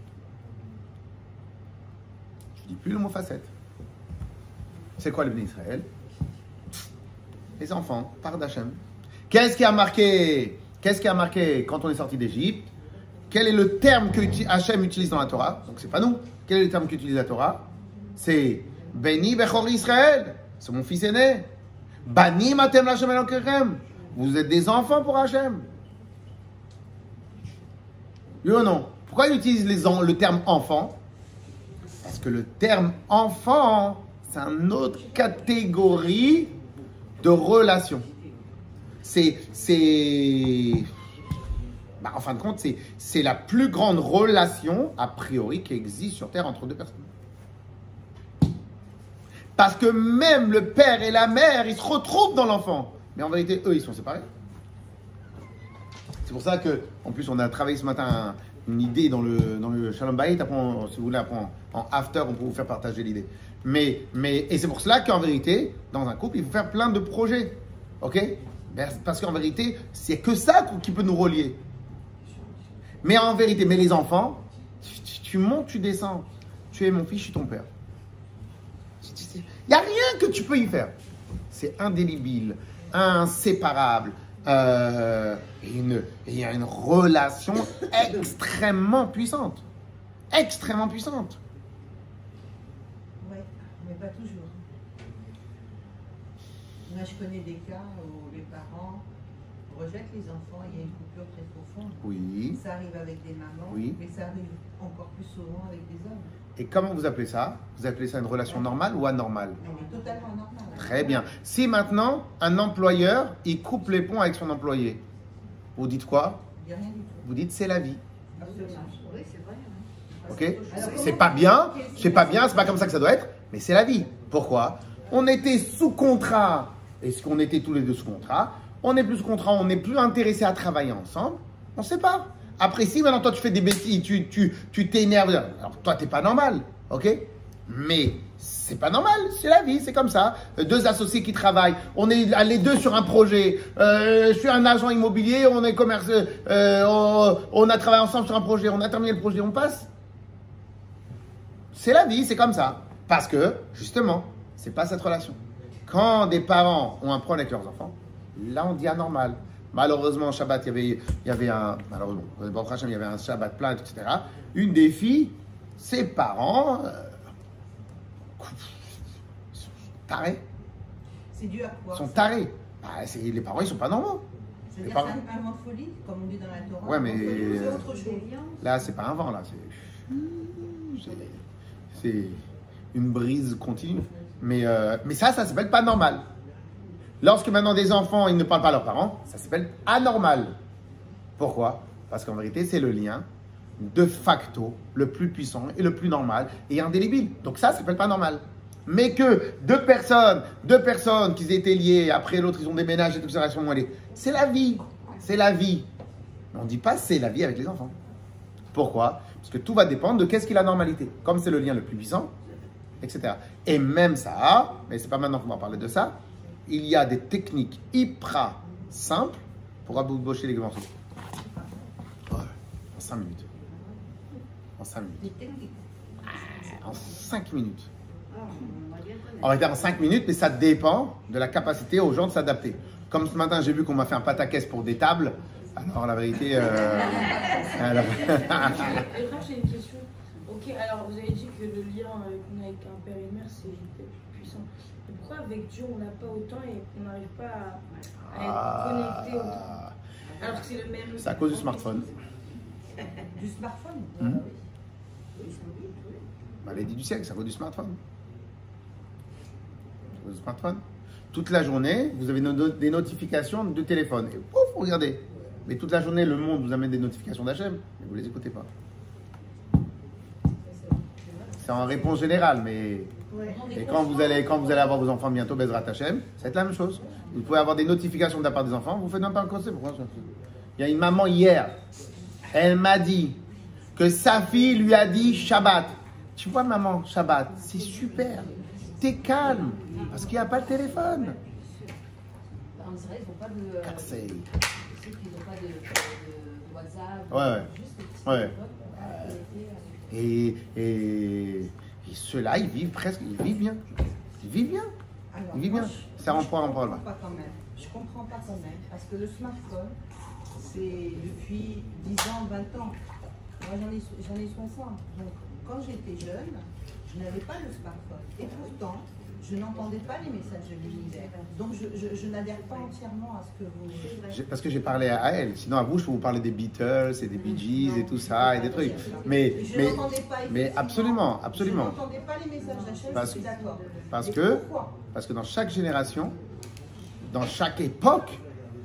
je ne dis plus le mot facette. C'est quoi les Bnei Israël? Les enfants, part d'Hachem. Qu'est-ce qui a marqué? Qu'est-ce qui a marqué quand on est sorti d'Égypte? Quel est le terme que Hachem utilise dans la Torah? Donc c'est pas nous. Quel est le terme qu'utilise la Torah? C'est Beni Bechor Israël. C'est mon fils aîné. Bani Matem Lachem Elokerem. Vous êtes des enfants pour Hachem. Oui ou non? Pourquoi il utilise les en, le terme enfant? Parce que le terme enfant, c'est une autre catégorie de relation. C'est, c'est, bah, en fin de compte, c'est, c'est la plus grande relation, a priori, qui existe sur Terre entre deux personnes. Parce que même le père et la mère, ils se retrouvent dans l'enfant. Mais en vérité, eux, ils sont séparés. C'est pour ça que, en plus, on a travaillé ce matin une idée dans le, dans le Shalom Bayit. Après, on, si vous voulez, après, en after, on peut vous faire partager l'idée. Mais, mais, et c'est pour cela qu'en vérité, dans un couple, il faut faire plein de projets. Ok? Parce qu'en vérité, c'est que ça qui peut nous relier. Mais en vérité, mais les enfants, tu, tu montes, tu descends. Tu es mon fils, je suis ton père. Il n'y a rien que tu peux y faire. C'est indélébile, inséparable. Euh, et il y a une relation extrêmement puissante. Extrêmement puissante.
Oui, mais pas toujours. Moi, je connais des cas où les parents rejettent les enfants, il y a une coupure très profonde.
Oui.
Ça arrive avec des mamans,
Oui.
mais ça arrive encore plus souvent avec des hommes.
Et comment vous appelez ça? Vous appelez ça une relation normale ou anormale?
Non, mais totalement normal.
Très bien. Si maintenant, un employeur, il coupe les ponts avec son employé, vous dites quoi?
Il n'y a rien du tout.
Vous dites c'est la vie.
Absolument.
Oui, c'est vrai. hein.
Ok? C'est- C'est pas bien, c'est pas bien, c'est pas comme ça que ça doit être, mais c'est la vie. Pourquoi? On était sous contrat, est-ce qu'on était tous les deux sous contrat? On n'est plus sous contrat, on n'est plus intéressé à travailler ensemble, on se sépare. Après, si maintenant toi tu fais des bêtises, tu tu tu t'énerves, alors toi t'es pas normal, ok? Mais c'est pas normal, c'est la vie, c'est comme ça. Deux associés qui travaillent, on est les deux sur un projet. Euh, je suis un agent immobilier, on est commerce, euh, on, on a travaillé ensemble sur un projet, on a terminé le projet, on passe. C'est la vie, c'est comme ça. Parce que, justement, c'est pas cette relation. Quand des parents ont un problème avec leurs enfants, là on dit anormal. malheureusement, Shabbat, il y avait, il y avait un, malheureusement, il y avait un Shabbat plein, et cetera. Une des filles, ses parents, euh, sont tarés.
C'est dû à quoi?
Ils sont tarés. Bah, c'est- les parents, ils sont pas normaux.
C'est-à-dire
parents-
c'est un vent de folie, comme on dit dans la Torah.
Ouais, mais-
Un vent de folie, c'est autre chose.
Là, c'est pas un vent, là. C'est, c'est- c'est une brise continue. Mais, euh, mais ça, ça s'appelle pas normal. Lorsque maintenant des enfants, ils ne parlent pas à leurs parents, ça s'appelle anormal. Pourquoi? Parce qu'en vérité, c'est le lien de facto le plus puissant et le plus normal et indélébile. Donc ça, ça s'appelle pas normal. Mais que deux personnes, deux personnes qui étaient liées, après l'autre, ils ont déménagé, tout ça, c'est la vie. C'est la vie. Mais on ne dit pas c'est la vie avec les enfants. Pourquoi? Parce que tout va dépendre de qu'est-ce qui est la normalité. Comme c'est le lien le plus puissant, et cetera. Et même ça, mais c'est pas maintenant qu'on va parler de ça, il y a des techniques hyper simples pour aboucher les morceaux. Ouais, en cinq minutes. En cinq minutes. En cinq minutes. En réalité, en cinq minutes, mais ça dépend de la capacité aux gens de s'adapter. Comme ce matin, j'ai vu qu'on m'a fait un pataquès pour des tables. Alors, la vérité... Euh... alors...
Et là, j'ai une question. Ok, alors vous avez dit que le lien euh, qu'on a avec un père et une mère, c'est puissant. Mais pourquoi avec Dieu, on n'a pas autant et on n'arrive pas à, à être connecté autant? Alors que c'est le même...
C'est à cause du smartphone.
Du smartphone.
Mmh. Maladie du siècle, c'est à cause du smartphone. C'est à cause du smartphone. Toute la journée, vous avez no- des notifications de téléphone. Et pouf, regardez. Mais toute la journée, le monde vous amène des notifications d'H M, mais vous ne les écoutez pas. C'est en réponse générale, mais... Et quand vous, allez, quand vous allez avoir vos enfants bientôt, Bezrat Hashem, ça va être la même chose. Vous pouvez avoir des notifications de la part des enfants, vous faites même pas un conseil. Pourquoi ça? Il y a une maman hier, elle m'a dit que sa fille lui a dit Shabbat. Tu vois maman, Shabbat, c'est super. T'es calme, parce qu'il n'y a pas de téléphone.
En Israël, ils n'ont pas de.
Car c'est...
Je sais qu'ils n'ont pas de, de, de WhatsApp.
Ouais, ouais.
Juste des petits
Ouais.
téléphones pour connecter, euh,
Et, et, et ceux-là, ils vivent presque, ils vivent bien. Ils vivent bien.
Alors,
Il vit
moi,
bien.
je-
Ça
moi,
rend pas, rend
je
pas,
comprends
là.
pas quand même. Je comprends pas quand même. Parce que le smartphone, c'est depuis dix ans, vingt ans. Moi, j'en ai, j'en ai soixante. Donc, quand j'étais jeune, je n'avais pas le smartphone. Et pourtant, je n'entendais pas les messages de l'univers. Donc, je, je, je n'adhère pas entièrement à ce que vous...
J'ai- Parce que j'ai parlé à elle. Sinon, à vous, je peux vous parler des Beatles et des Bee Gees et tout ça et des trucs. Mais,
Je
mais,
n'entendais pas,
mais
effectivement.
absolument, absolument.
Je n'entendais pas les messages d'Hachem,
Parce
je suis
que-
d'accord.
Parce
Mais
que,
pourquoi?
parce que dans chaque génération, dans chaque époque,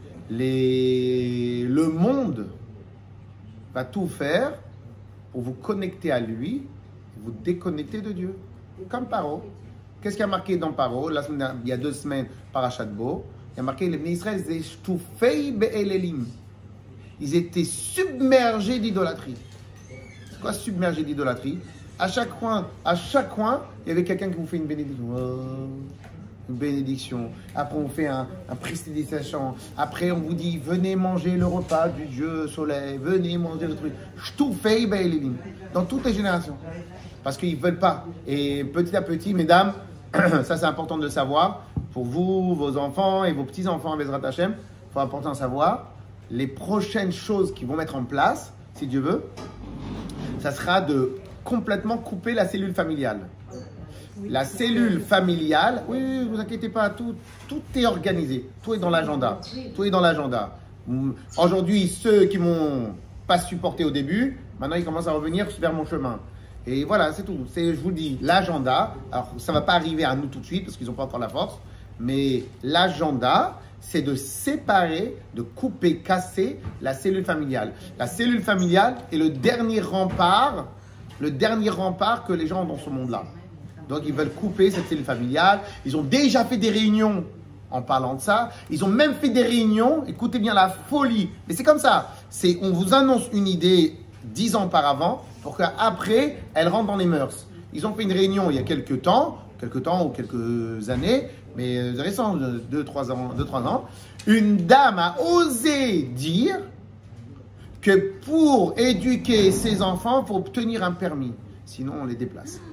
les, le monde va tout faire pour vous connecter à lui, vous déconnecter de Dieu. Comme Paro. Qu'est-ce qu'il y a marqué dans Paro? La semaine dernière, il y a deux semaines, Parashat Bo, il y a marqué les Bnei Israël, ils étaient shtoufei be'elelim. Ils étaient submergés d'idolâtrie. C'est quoi submergés d'idolâtrie? À chaque coin, à chaque coin, il y avait quelqu'un qui vous fait une bénédiction. Oh, une bénédiction. Après, on fait un, un prestidigitation. Après, on vous dit, venez manger le repas du Dieu soleil. Venez manger le truc. Shtoufei be'elelim. Dans toutes les générations. Parce qu'ils ne veulent pas. Et petit à petit, mesdames, ça c'est important de le savoir, pour vous, vos enfants et vos petits-enfants, Bezrat Hashem, il faut important de savoir, les prochaines choses qu'ils vont mettre en place, si Dieu veut, ça sera de complètement couper la cellule familiale. La cellule familiale, oui, oui, vous inquiétez pas, tout, tout est organisé, tout est dans l'agenda, tout est dans l'agenda. Aujourd'hui, ceux qui m'ont pas supporté au début, maintenant ils commencent à revenir vers mon chemin. Et voilà, c'est tout. C'est, je vous le dis, l'agenda, alors ça ne va pas arriver à nous tout de suite parce qu'ils n'ont pas encore la force, mais l'agenda, c'est de séparer, de couper, casser la cellule familiale. La cellule familiale est le dernier rempart, le dernier rempart que les gens ont dans ce monde-là. Donc ils veulent couper cette cellule familiale. Ils ont déjà fait des réunions en parlant de ça. Ils ont même fait des réunions, écoutez bien la folie, mais c'est comme ça. C'est, on vous annonce une idée dix ans auparavant, pour qu'après, elle rentre dans les mœurs. Ils ont fait une réunion il y a quelques temps, quelques temps ou quelques années, mais récent, deux, trois ans, deux, trois ans. Une dame a osé dire que pour éduquer ses enfants, il faut obtenir un permis. Sinon, on les déplace.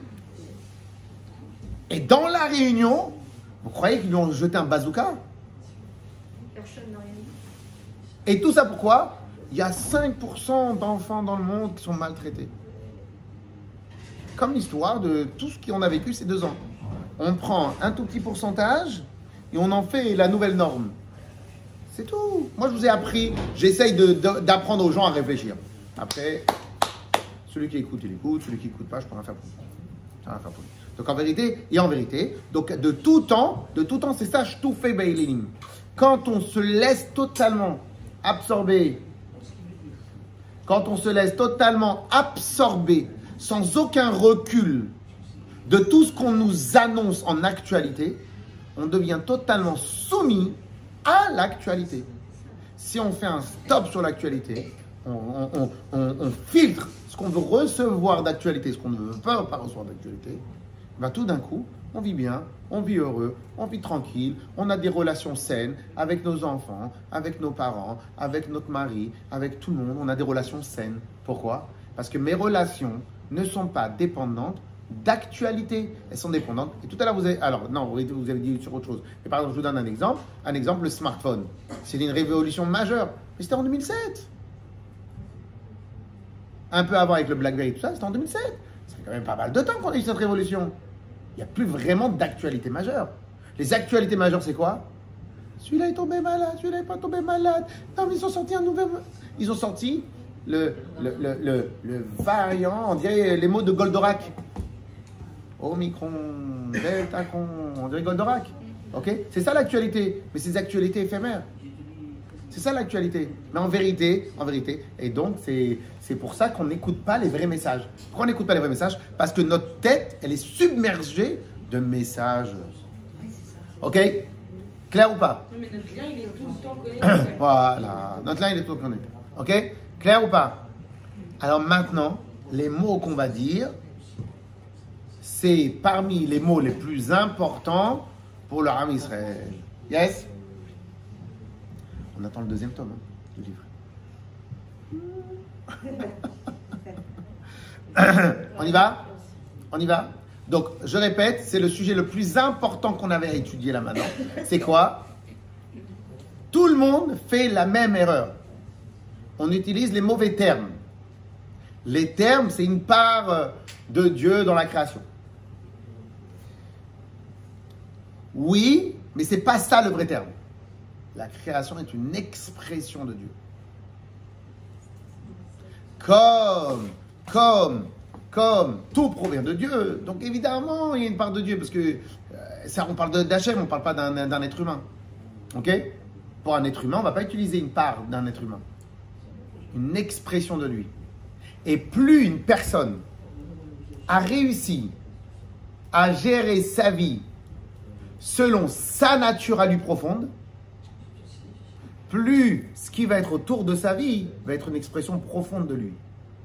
Et dans la réunion, vous croyez qu'ils lui ont jeté un bazooka?
Personne n'a rien dit.
Et tout ça pourquoi? Il y a cinq pour cent d'enfants dans le monde qui sont maltraités. Comme l'histoire de tout ce qu'on a vécu ces deux ans. On prend un tout petit pourcentage et on en fait la nouvelle norme. C'est tout. Moi, je vous ai appris, j'essaye de, de, d'apprendre aux gens à réfléchir. Après, celui qui écoute, il écoute. Celui qui n'écoute pas, je peux rien faire pour lui. Je peux rien faire pour lui. Donc, en vérité, et en vérité, donc de tout temps, de tout temps, c'est ça, je tout fais Beilim. Quand on se laisse totalement absorber, quand on se laisse totalement absorber, sans aucun recul, de tout ce qu'on nous annonce en actualité, on devient totalement soumis à l'actualité. Si on fait un stop sur l'actualité, on, on, on, on, on filtre ce qu'on veut recevoir d'actualité, ce qu'on ne veut pas, pas recevoir d'actualité, ben tout d'un coup, on vit bien, on vit heureux, on vit tranquille, on a des relations saines avec nos enfants, avec nos parents, avec notre mari, avec tout le monde, on a des relations saines. Pourquoi? Parce que mes relations ne sont pas dépendantes d'actualité, elles sont dépendantes. Et tout à l'heure, vous avez, alors non, vous avez dit sur autre chose. Mais par exemple, je vous donne un exemple. Un exemple, le smartphone. C'est une révolution majeure. Mais c'était en deux mille sept. Un peu avant avec le BlackBerry et tout ça, c'était en deux mille sept. Ça fait quand même pas mal de temps qu'on a eu cette révolution. Il n'y a plus vraiment d'actualité majeure. Les actualités majeures, c'est quoi? Celui-là est tombé malade, celui-là n'est pas tombé malade. Non, mais ils ont sorti un nouvel... Ils ont sorti le, le, le, le, le variant, on dirait les mots de Goldorak. Omicron, Delta, on dirait Goldorak. Ok? C'est ça l'actualité. Mais c'est des actualités éphémères. C'est ça l'actualité. Mais en vérité, en vérité, et donc c'est, c'est pour ça qu'on n'écoute pas les vrais messages. Pourquoi on n'écoute pas les vrais messages? Parce que notre tête, elle est submergée de messages. Ok? Clair ou pas?
Non, mais notre lien, il est tout le temps connecté.
Voilà. Notre lien, il est tout le temps connecté. Ok? Clair ou pas? Alors maintenant, les mots qu'on va dire, c'est parmi les mots les plus importants pour le Ham Israël. Yes? On attend le deuxième tome hein, du livre. On y va? On y va? Donc, je répète, c'est le sujet le plus important qu'on avait à étudier là maintenant. C'est quoi? Tout le monde fait la même erreur. On utilise les mauvais termes. Les termes, c'est une part de Dieu dans la création. Oui, mais ce n'est pas ça le vrai terme. La création est une expression de Dieu. Comme, comme, comme tout provient de Dieu. Donc évidemment, il y a une part de Dieu, parce que euh, ça, on parle d'Hachem, on ne parle pas d'un, d'un être humain. Ok? Pour un être humain, on ne va pas utiliser une part d'un être humain. Une expression de lui. Et plus une personne a réussi à gérer sa vie selon sa nature à lui profonde, plus ce qui va être autour de sa vie va être une expression profonde de lui.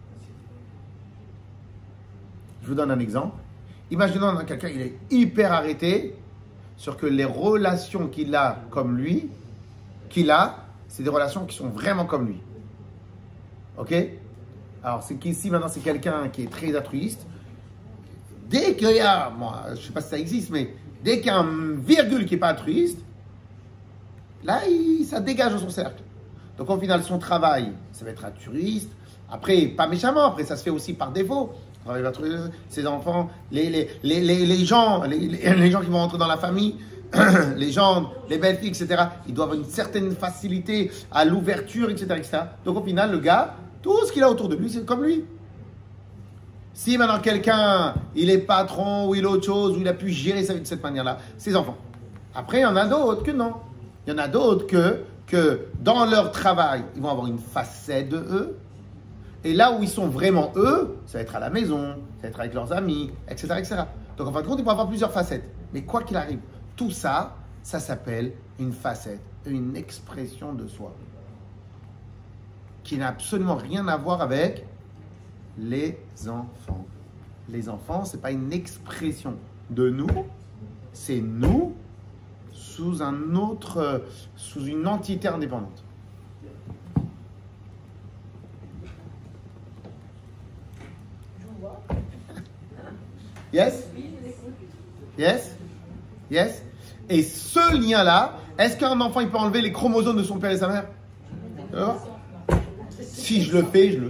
Je vous donne un exemple. Imaginons quelqu'un, il est hyper arrêté sur que les relations qu'il a comme lui, qu'il a, c'est des relations qui sont vraiment comme lui. Ok? Alors, c'est qu'ici, maintenant, c'est quelqu'un qui est très altruiste. Dès qu'il y a, moi, je ne sais pas si ça existe, mais dès qu'il y a un virgule qui n'est pas altruiste, là, il, ça dégage de son cercle. Donc, au final, son travail, ça va être altruiste. Après, pas méchamment, après, ça se fait aussi par défaut. Travail altruiste, ses enfants, les, les, les, les, les gens, les, les, les gens qui vont rentrer dans la famille, les gens, les belles filles, et cetera, ils doivent avoir une certaine facilité à l'ouverture, et cetera, et cetera. Donc, au final, le gars, tout ce qu'il a autour de lui, c'est comme lui. Si maintenant quelqu'un, il est patron ou il a autre chose, ou il a pu gérer sa vie de cette manière-là, ses enfants. Après, il y en a d'autres que non. Il y en a d'autres que, que dans leur travail, ils vont avoir une facette de eux. Et là où ils sont vraiment eux, ça va être à la maison, ça va être avec leurs amis, et cetera, et cetera. Donc en fin de compte, ils vont avoir plusieurs facettes. Mais quoi qu'il arrive, tout ça, ça s'appelle une facette, une expression de soi. Qui n'a absolument rien à voir avec les enfants. Les enfants, ce n'est pas une expression de nous, c'est nous sous un autre, sous une entité indépendante. Yes? Yes? Yes? Et ce lien-là, est-ce qu'un enfant il peut enlever les chromosomes de son père et sa mère? Si je le fais, je le...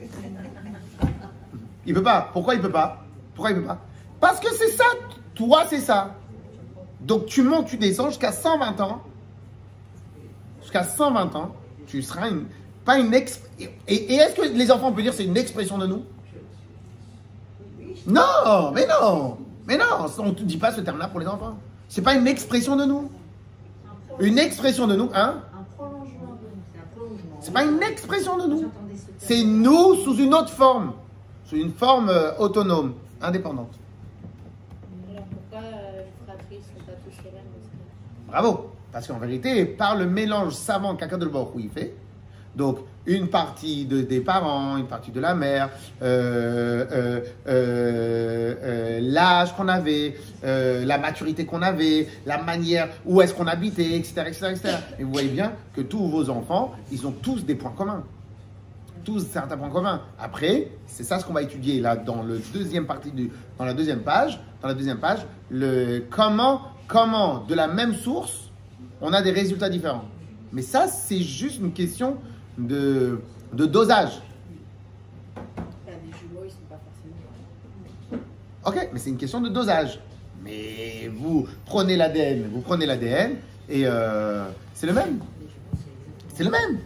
Il peut pas. Pourquoi il peut pas? Pourquoi il peut pas? Parce que c'est ça. Toi, c'est ça. Donc tu montes, tu descends jusqu'à cent vingt ans. Jusqu'à cent vingt ans, tu seras une... Pas une ex... Et, et est-ce que les enfants, on peut dire c'est une expression de nous? Non, mais non. Mais non, on ne dit pas ce terme-là pour les enfants. C'est pas une expression de nous. Une expression de nous, hein?
Un prolongement de nous. C'est un prolongement.
C'est pas une expression de nous. C'est nous sous une autre forme. Sous une forme euh, autonome, indépendante.
Alors pourquoi euh, les fratries ne sont pas tous les mêmes aussi?
Bravo. Parce qu'en vérité, par le mélange savant qu'Akadosh Baruch Hu il fait, donc une partie de, des parents, une partie de la mère, euh, euh, euh, euh, l'âge qu'on avait, euh, la maturité qu'on avait, la manière, où est-ce qu'on habitait, et cetera, et cetera, et cetera. Et vous voyez bien que tous vos enfants, ils ont tous des points communs. Tous certains points communs. Après, c'est ça ce qu'on va étudier là dans le deuxième partie du, dans la deuxième page, dans la deuxième page, le comment, comment de la même source, on a des résultats différents. Mais ça, c'est juste une question de, de dosage.
Bah, les jumeaux, ils sont pas forcément.
Ok, mais c'est une question de dosage. Mais vous prenez l'A D N, vous prenez l'A D N et euh, c'est le même. C'est le même.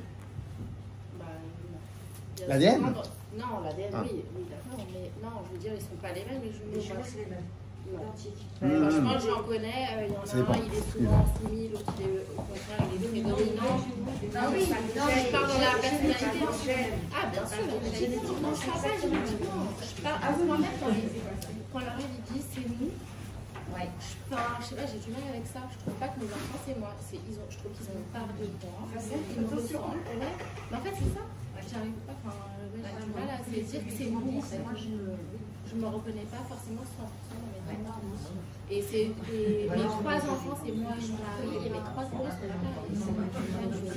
L'A D N?
Non, l'A D N,
Ah.
oui, oui d'accord, mais non, je veux dire, ils sont pas les mêmes, les jumeaux.
Les jumeaux, c'est les mêmes. Identiques.
Mmh.
Franchement, j'en connais, euh, il y en
Ça
a
dépend.
un, il est souvent soumis, l'autre, il est au contraire, il est très dominant.
Ah oui, non,
Je
mais
parle dans la personnalité.
personnalité.
Ah, bien sûr, génétiquement, je parle pas génétiquement. Je parle à moi-même quand, les- quand leur ils disent c'est nous. Ouais. Enfin, je sais pas, j'ai du mal avec ça. Je trouve pas que mes enfants, c'est moi. C'est, ils ont, je trouve qu'ils ont une part de moi. Ils me ressemblent. Ouais. Mais en fait, c'est ça. J'arrive pas, enfin, ouais, j'ai du mal à se dire que c'est nous. En fait. Moi, je, je me reconnais pas forcément cent pour cent dans mes enfants. Et c'est et mes trois enfants, c'est moi et mon mari. Et mes trois enfants sont là. Et c'est moi qui fais du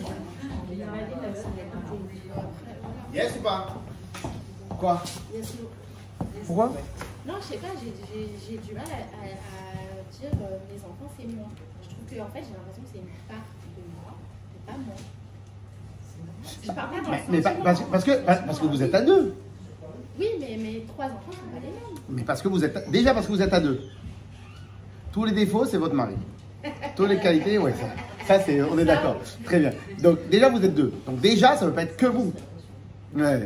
Yes ou pas? Quoi?
Yes, no.
Pourquoi?
Non, je sais pas, j'ai, j'ai, j'ai du mal à, à, à dire euh, mes enfants, c'est moi. Je trouve que en fait, j'ai l'impression que c'est une part de moi, mais pas moi. Je parle pas dans le
Mais, mais
sentiment.
parce, parce que, parce que vous êtes à deux.
Oui, mais mes trois enfants sont pas les mêmes.
Mais parce que vous êtes déjà parce que vous êtes à deux. Tous les défauts, c'est votre mari. Toutes les qualités, ouais, ça, ça c'est, on est d'accord. Très bien. Donc déjà vous êtes deux. Donc déjà, ça ne peut pas être que vous. Ouais.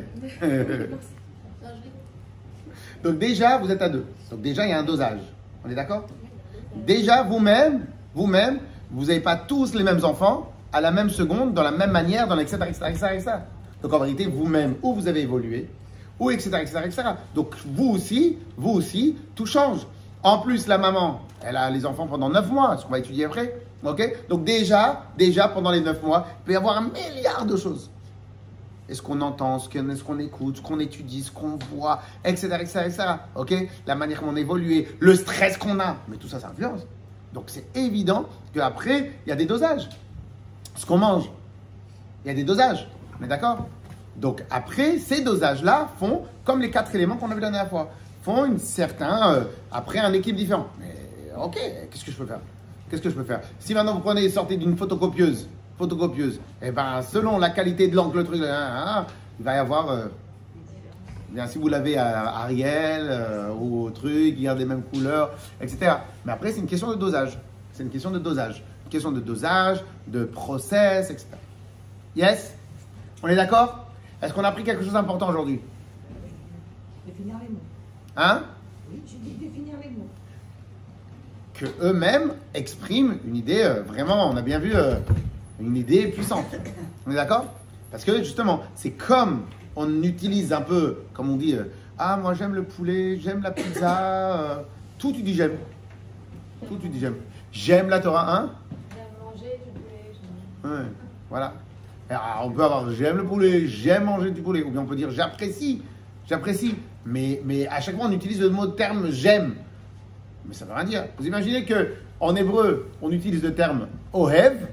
Donc déjà, vous êtes à deux. Donc déjà, il y a un dosage. On est d'accord? Déjà, vous-même, vous-même, vous n'avez pas tous les mêmes enfants à la même seconde, dans la même manière, dans l'et cetera, et cetera, et cetera, et cetera. Donc en vérité, vous-même, où vous avez évolué, ou et cetera, et cetera, et cetera. Donc vous aussi, vous aussi, tout change. En plus, la maman, elle a les enfants pendant neuf mois, ce qu'on va étudier après. Ok? Donc déjà, déjà pendant les neuf mois, il peut y avoir un milliard de choses. Est-ce qu'on entend, ce qu'on, ce qu'on écoute, ce qu'on étudie, ce qu'on voit, et cetera, et cetera, et cetera. Ok? La manière dont on évolue, le stress qu'on a, mais tout ça, ça influence. Donc c'est évident qu'après, il y a des dosages. Ce qu'on mange, il y a des dosages. On est d'accord? Donc après, ces dosages-là font, comme les quatre éléments qu'on a vu la dernière fois, font une certain, euh, après un équilibre différent. Mais ok, qu'est-ce que je peux faire? Qu'est-ce que je peux faire? Si maintenant vous prenez, sortez d'une photocopieuse, photocopieuse, et ben selon la qualité de l'encre, le truc, hein, hein, il va y avoir, euh, bien, si vous l'avez à Ariel euh, ou au truc, il y a des mêmes couleurs, et cetera. Mais après, c'est une question de dosage. C'est une question de dosage. Une question de dosage, de process, et cetera. Yes? On est d'accord? Est-ce qu'on a appris quelque chose d'important aujourd'hui?
Définir les mots.
Hein?
Oui, tu dis définir les mots.
Que eux-mêmes expriment une idée, euh, vraiment, on a bien vu, euh, une idée puissante. On est d'accord? Parce que justement, c'est comme on utilise un peu, comme on dit, euh, ah, moi j'aime le poulet, j'aime la pizza, euh, tout tu dis j'aime. Tout tu dis j'aime. J'aime la Torah, hein?
J'aime manger du poulet. J'aime...
Ouais, voilà. Alors, on peut avoir j'aime le poulet, j'aime manger du poulet, ou bien on peut dire j'apprécie, j'apprécie. Mais, mais à chaque fois, on utilise le mot terme j'aime. Mais ça ne veut rien dire. Vous imaginez qu'en hébreu, on utilise le terme ohev,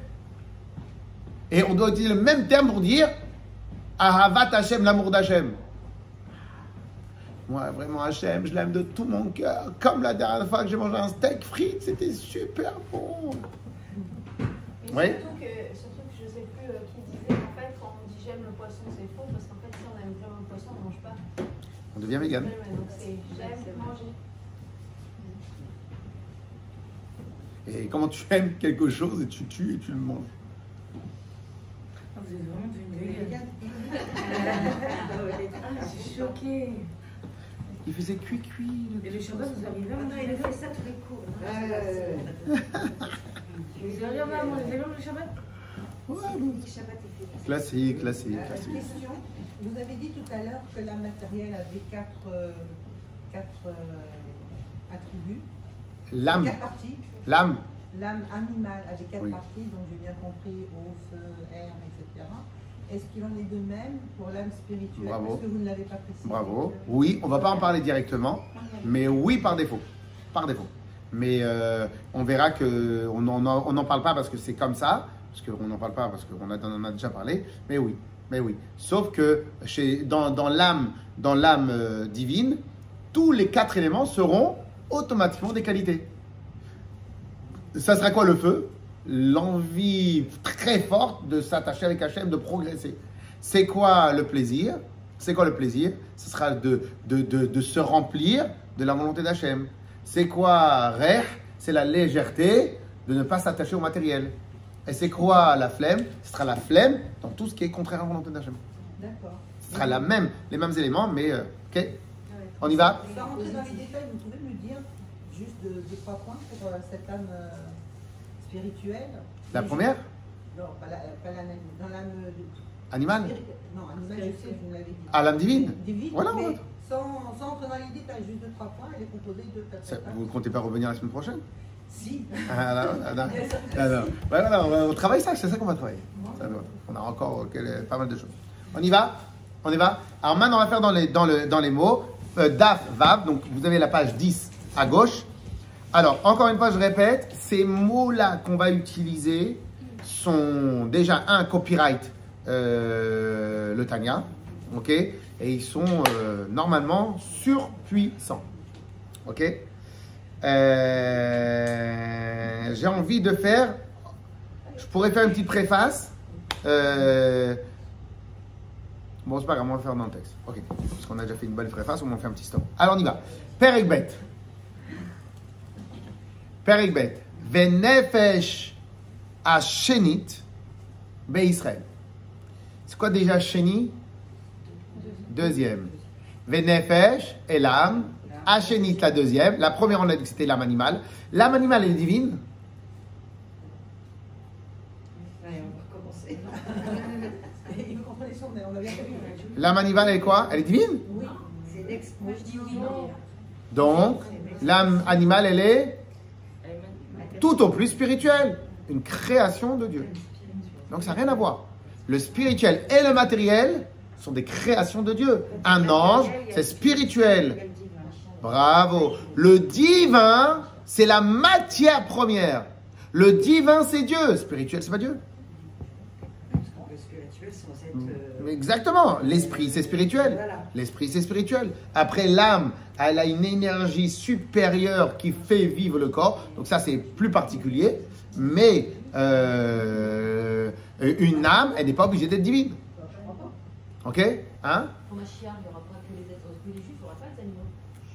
et on doit utiliser le même terme pour dire ahavat Hashem, l'amour d'Hashem. Moi, vraiment, Hachem, je l'aime de tout mon cœur. Comme la dernière fois que j'ai mangé un steak frites, c'était super bon.
Et
Oui.
surtout, que, surtout que je sais plus euh, qui disait, en fait, quand on dit
deviens vegan.
Donc c'est j'aime manger.
Et comment tu aimes quelque chose et tu tues et tu le manges.
Ah, vous êtes vraiment devenu vegan. Ah, je suis choquée.
Il faisait cuit-cuit.
Et le Shabbat, vous arrivez à manger
Il
les
fait
vegan?
ça tous les cours.
Vous arrivez à manger vegan le Shabbat?
Ouais,
Le Shabbat est fait.
classique, classique,
Euh,
classique.
question. Vous avez dit tout à l'heure que l'âme matérielle avait quatre, euh, quatre euh, attributs,
L'âme,
quatre parties.
l'âme,
L'âme animale avait quatre
Oui.
parties, donc j'ai bien compris, eau, feu, air, et cetera. Est-ce qu'il en est de même pour l'âme spirituelle?
Bravo.
Parce que vous ne l'avez pas précisé.
bravo. Oui, on va pas en parler directement, mais oui par défaut. Par défaut. Mais euh, on verra que on n'en on n'en parle pas parce que c'est comme ça, parce qu'on n'en parle pas parce qu'on a, on en a déjà parlé, mais oui. Mais oui. Sauf que chez, dans, dans l'âme, dans l'âme euh, divine, tous les quatre éléments seront automatiquement des qualités. Ça sera quoi le feu? L'envie très forte de s'attacher avec Hachem, de progresser. C'est quoi le plaisir? C'est quoi le plaisir? Ce sera de, de, de, de se remplir de la volonté d'Hachem. C'est quoi Rech? C'est la légèreté de ne pas s'attacher au matériel. Et c'est quoi la flemme? Ce sera la flemme dans tout ce qui est contraire à la volonté d'Hachem.
D'accord.
Ce sera la même, les mêmes éléments, mais euh, ok. On y va?
Sans rentrer dans les détails, vous pouvez me dire juste deux, deux trois points pour euh, cette âme euh, spirituelle?
La
Et
première?
je- Non, pas la, pas la dans l'âme. de-
Animal?
Non, animal, je sais, vous me l'avez dit.
Ah, l'âme divine?
Divine,
Voilà,
mais
voilà.
sans, sans entrer dans les détails, juste deux, trois points, elle est composée de
Ça,
quatre.
vous ne comptez pas revenir la semaine prochaine?
Si.
Ah, non, ah, non. Ah, non. Ouais, voilà, on, va- on travaille ça, c'est ça qu'on va travailler. Ça doit- on a encore euh, quel- pas mal de choses. On y va? On y va? Alors maintenant, on va faire dans les, dans le, dans les mots. Euh, Daf, Vav, donc vous avez la page dix à gauche. Alors, encore une fois, je répète, ces mots-là qu'on va utiliser sont déjà un copyright, euh, le Tanya, ok? Et ils sont euh, normalement surpuissants, ok? Euh, j'ai envie de faire, je pourrais faire une petite préface. Euh, bon, c'est pas grave, on va le faire dans le texte. Ok, parce qu'on a déjà fait une bonne préface, on va faire un petit stop. Alors, on y va. Perek Bet. Perek Bet. Venefesh Hashenit Be-Israël. C'est quoi déjà Sheni? Deuxième. Venefesh et l'âme. Hashenit, la deuxième. La première, on a dit que c'était l'âme animale. L'âme animale, elle est divine.
Allez, on va recommencer.
Il vous comprenez ça, mais on a bien compris.
L'âme animale, elle est quoi? Elle est divine.
Oui.
C'est l'ex.
Moi, je dis oui.
Donc, l'âme animale, elle est tout au plus spirituelle. Une création de Dieu. Donc, ça n'a rien à voir. Le spirituel et le matériel sont des créations de Dieu. Un ange, c'est spirituel. Bravo. Le divin, c'est la matière première. Le divin, c'est Dieu. Spirituel, c'est pas Dieu.
Le spirituel, c'est censé être. euh,
Exactement. L'esprit, c'est spirituel.
Voilà.
L'esprit, c'est spirituel. Après, l'âme, elle a une énergie supérieure qui fait vivre le corps. Donc ça, c'est plus particulier. Mais euh, une âme, elle n'est pas obligée d'être divine. Ok? Hein?
Pour Mashiach, il n'y aura pas que les êtres, que les juifs, il n'y aura pas les animaux.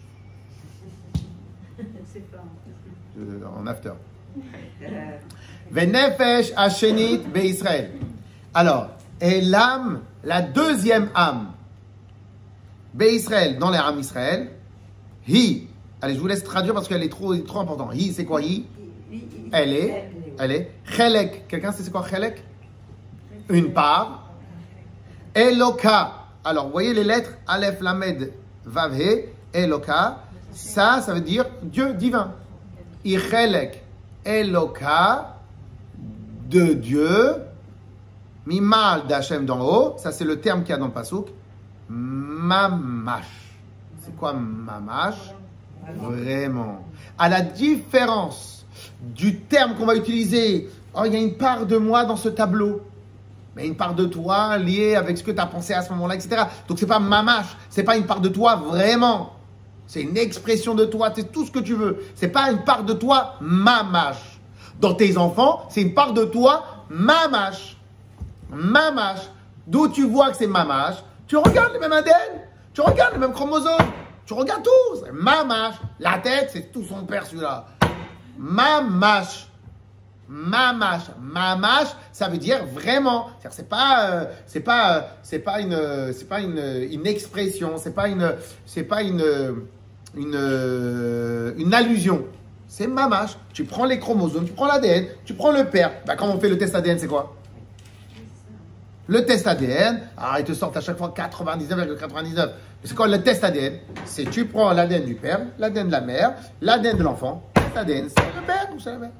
C'est pas.
Euh, En after.
euh,
Venefesh Hashenit Be-Israël. Alors, et l'âme, la deuxième âme, Be-Israël, dans les âmes Israël, Hi. Allez, je vous laisse traduire parce qu'elle est trop, trop importante. Hi, c'est quoi Hi?
il- il-
Elle est, elle est, Chelek. Quelqu'un sait c'est quoi Chelek? Une part. Eloka. Alors, vous voyez les lettres Aleph, Lamed, Vav, He, Eloka. Ça, ça veut dire Dieu divin. Ichelek. Eloka. De Dieu. Mimal d'Hachem d'en haut. Ça, c'est le terme qu'il y a dans le Passouk. Mamash. C'est quoi Mamash? Vraiment. À la différence du terme qu'on va utiliser, oh, il y a une part de moi dans ce tableau. Mais une part de toi liée avec ce que tu as pensé à ce moment-là, et cetera. Donc, c'est pas mamash, c'est pas une part de toi vraiment. C'est une expression de toi, c'est tout ce que tu veux. C'est pas une part de toi mamash. Dans tes enfants, c'est une part de toi mamash. Mamash. D'où tu vois que c'est mamash, tu regardes les mêmes A D N. Tu regardes les mêmes chromosomes. Tu regardes tout. Mamash. La tête, c'est tout son père, celui-là. Mamash. Mamash. Mamash, ça veut dire vraiment. C'est-à-dire, c'est pas, euh, c'est pas, euh, c'est pas une, euh, c'est pas une, une expression. C'est pas une, c'est pas une, une, euh, une allusion. C'est mamash. Tu prends les chromosomes, tu prends l'A D N, tu prends le père. Bah, quand on fait le test A D N, c'est quoi? Le test A D N, alors ils te sortent à chaque fois quatre-vingt-dix-neuf virgule quatre-vingt-dix-neuf. C'est quoi le test A D N? C'est tu prends l'A D N du père, l'A D N de la mère, l'A D N de l'enfant. L'A D N, c'est le père ou c'est la mère?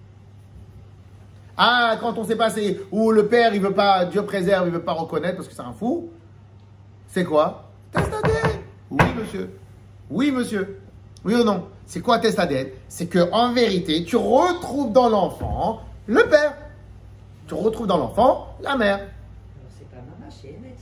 Ah, quand on sait pas, c'est où le père, il veut pas, Dieu préserve, il veut pas reconnaître parce que c'est un fou. C'est quoi? Test A D N. Oui, monsieur. Oui, monsieur. Oui ou non? C'est quoi test A D N? C'est que en vérité, tu retrouves dans l'enfant le père. Tu retrouves dans l'enfant la mère.
Alors, c'est pas Mama, c'est Emmet.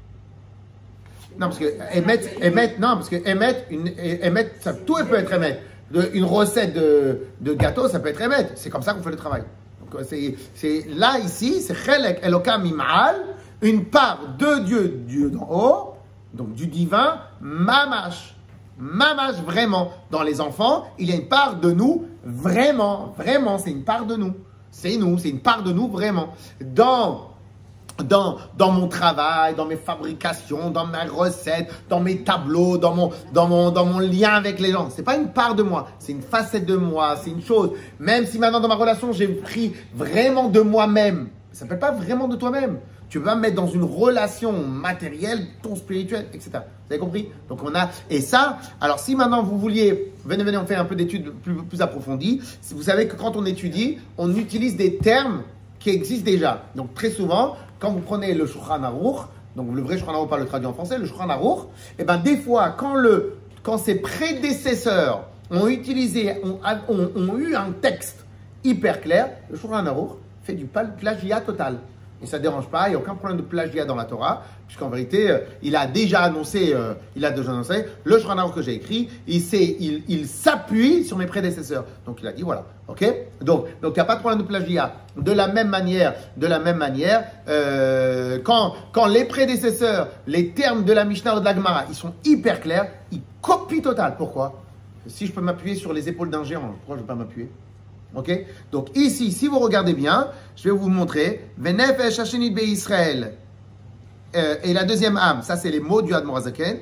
Non, parce que émettre, émettre, non, parce que émettre, une, émettre, ça, tout peut être émettre. De, une recette de, de gâteau, ça peut être émettre. C'est comme ça qu'on fait le travail. Donc, c'est, c'est, là, ici, c'est Chelek Elokam Im'al, une part de Dieu, Dieu d'en haut, donc du divin, Mamash. Mamash, vraiment. Dans les enfants, il y a une part de nous, vraiment, vraiment, c'est une part de nous. C'est nous, c'est une part de nous, vraiment. Dans, dans, dans mon travail, dans mes fabrications, dans mes recettes, dans mes tableaux, dans mon, dans mon, dans mon lien avec les gens. C'est pas une part de moi, c'est une facette de moi, c'est une chose. Même si maintenant dans ma relation, j'ai pris vraiment de moi-même, ça ne s'appelle pas vraiment de toi-même. Tu vas me mettre dans une relation matérielle, ton spirituel, et cetera. Vous avez compris? Donc on a, et ça, alors si maintenant vous vouliez, venez, venez, on fait un peu d'études plus, plus approfondies. Vous savez que quand on étudie, on utilise des termes qui existent déjà. Donc très souvent, quand vous prenez le Shulchan Aruch, donc le vrai Shulchan Aruch, pas le traduit en français, le Shulchan Aruch, et ben des fois, quand le, quand ses prédécesseurs ont utilisé, ont, ont, ont eu un texte hyper clair, le Shulchan Aruch fait du plagiat total. Et ça ne dérange pas, il n'y a aucun problème de plagiat dans la Torah, puisqu'en vérité, euh, il a déjà annoncé, euh, il a déjà annoncé, le Shulchan Aruch que j'ai écrit, il, il, il s'appuie sur mes prédécesseurs. Donc il a dit voilà, ok? Donc donc il n'y a pas de problème de plagiat. De la même manière, de la même manière, euh, quand, quand les prédécesseurs, les termes de la Mishnah ou de la Gemara, ils sont hyper clairs, ils copient total. Pourquoi? Si je peux m'appuyer sur les épaules d'un géant, pourquoi je ne vais pas m'appuyer? Ok? Donc ici, si vous regardez bien, je vais vous montrer Venefesh Hashenit Be'Israël euh, et la deuxième âme, ça c'est les mots du Admor Hazaken.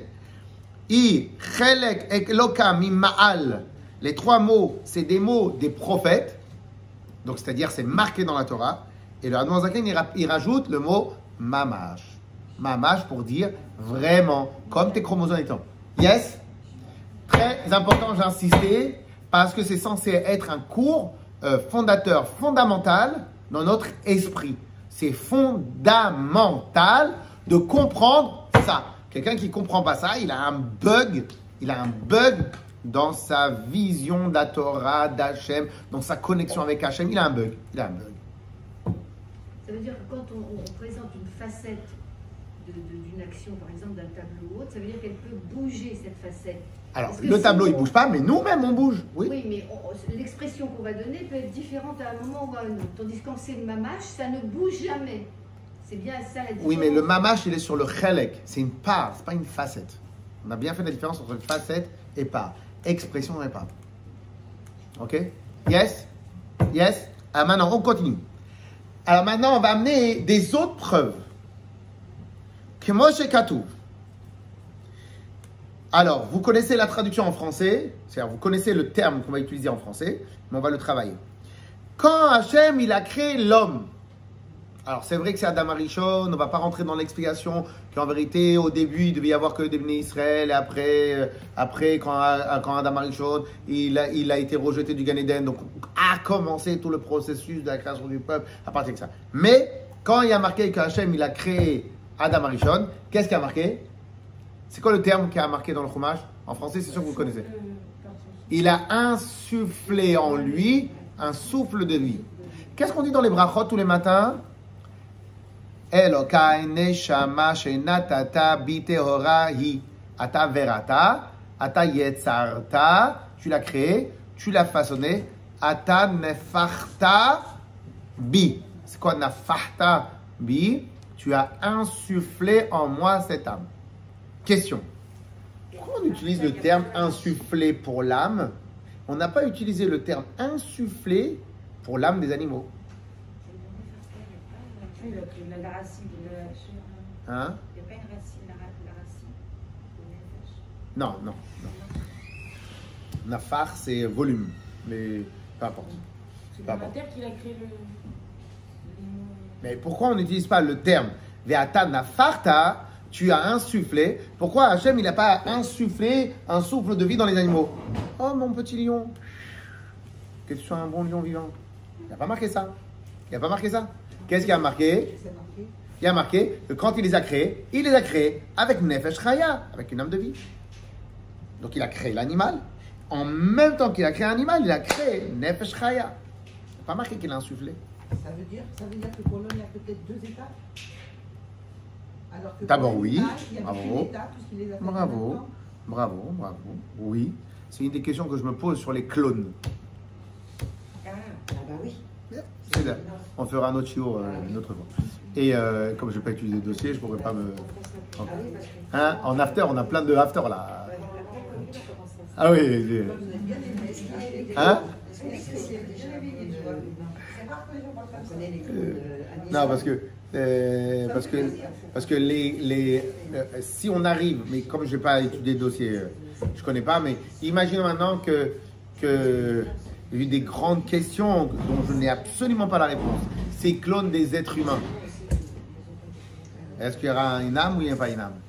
I Chelek Ekloka Mima'al, les trois mots, c'est des mots des prophètes, donc c'est-à-dire c'est marqué dans la Torah. Et le Admor Hazaken il, il rajoute le mot Mamash. Mamash pour dire vraiment, comme tes chromosomes étant. Yes? Très important, j'ai insisté. Parce que c'est censé être un cours euh, fondateur, fondamental dans notre esprit. C'est fondamental de comprendre ça. Quelqu'un qui ne comprend pas ça, il a un bug, il a un bug dans sa vision de la Torah, d'Hachem, dans sa connexion avec Hachem. Il a un bug, il a un bug.
Ça veut dire que quand on, on présente une facette de, de, d'une action, par exemple d'un tableau ou autre, ça veut dire qu'elle peut bouger cette facette.
Alors, le tableau, si il ne bouge pas, mais nous-mêmes, on bouge. Oui,
oui mais on, l'expression qu'on va donner peut être différente à un moment ou à un autre. Tandis que quand c'est le mamash, ça ne bouge jamais. C'est bien ça la différence.
Oui, mais le mamash, il est sur le chelek. C'est une part, ce n'est pas une facette. On a bien fait la différence entre facette et part. Expression et part. Ok? Yes? Yes? Alors maintenant, on continue. Alors maintenant, on va amener des autres preuves. Que Moshe Katouv. Alors, vous connaissez la traduction en français, c'est-à-dire vous connaissez le terme qu'on va utiliser en français, mais on va le travailler. Quand Hachem, il a créé l'homme, alors c'est vrai que c'est Adam Arishon, on ne va pas rentrer dans l'explication qu'en vérité, au début, il devait y avoir que des Bnei Israël, et après, après quand, quand Adam Arishon, il a, il a été rejeté du Gan Eden, donc a commencé tout le processus de la création du peuple à partir de ça. Mais, quand il y a marqué que Hachem, il a créé Adam Arishon, qu'est-ce qui a marqué? C'est quoi le terme qui a marqué dans le Chumash? En français, c'est sûr que vous le connaissez. Il a insufflé en lui un souffle de vie. Qu'est-ce qu'on dit dans les brachot tous les matins? Elokai neshama shenatata bitehora hi ata verata ata yetzarta. Tu l'as créé, tu l'as façonné. Ata nefachta bi. C'est quoi nefachta bi? Tu as insufflé en moi cette âme. Question. on utilise le terme insufflé pour l'âme? On n'a pas utilisé le terme insufflé pour l'âme des animaux.
Oui, la, la, la racine de la
Hein?
Il n'y a pas une racine, la, la racine.
Non, non, non. Nafar, c'est volume, mais peu importe.
C'est
Peu
la
importe.
terre qui a créé le. le mot.
Mais pourquoi on n'utilise pas le terme Ve'ata nafarta, tu as insufflé? Pourquoi Hachem, il n'a pas insufflé un souffle de vie dans les animaux? Oh, mon petit lion, que tu sois un bon lion vivant. Il n'a pas marqué ça. Il n'a pas marqué ça. Qu'est-ce qu'il a marqué?
C'est marqué.
Il a marqué que quand il les a créés, il les a créés avec Nefesh Chaya, avec une âme de vie. Donc il a créé l'animal. En même temps qu'il a créé l'animal, il a créé Nefesh Chaya. Il n'a pas marqué qu'il a insufflé.
Ça veut dire, ça veut dire que pour l'homme, il y a peut-être deux étapes. Alors que
D'abord,
pour
oui.
l'animal, il y a
Bravo.
qu'une étape, puisqu'il les a fait en
Bravo,
même temps.
bravo, bravo. Oui, c'est une des questions que je me pose sur les clones.
Ah, ah bah oui.
C'est là. On fera un autre chiot euh, une autre fois. Et euh, comme je ne vais pas utiliser le dossier, je ne pourrais pas me... Hein, en after, on a plein de after là. Ah oui. oui. Hein? Euh, non, parce que, euh, parce que, parce que les, les, euh, si on arrive, mais comme je n'ai pas étudié le dossier, euh, je ne connais pas, mais imaginons maintenant que, que il y a eu des grandes questions dont je n'ai absolument pas la réponse. Ces clones des êtres humains. Est-ce qu'il y aura une âme ou il n'y a pas une âme?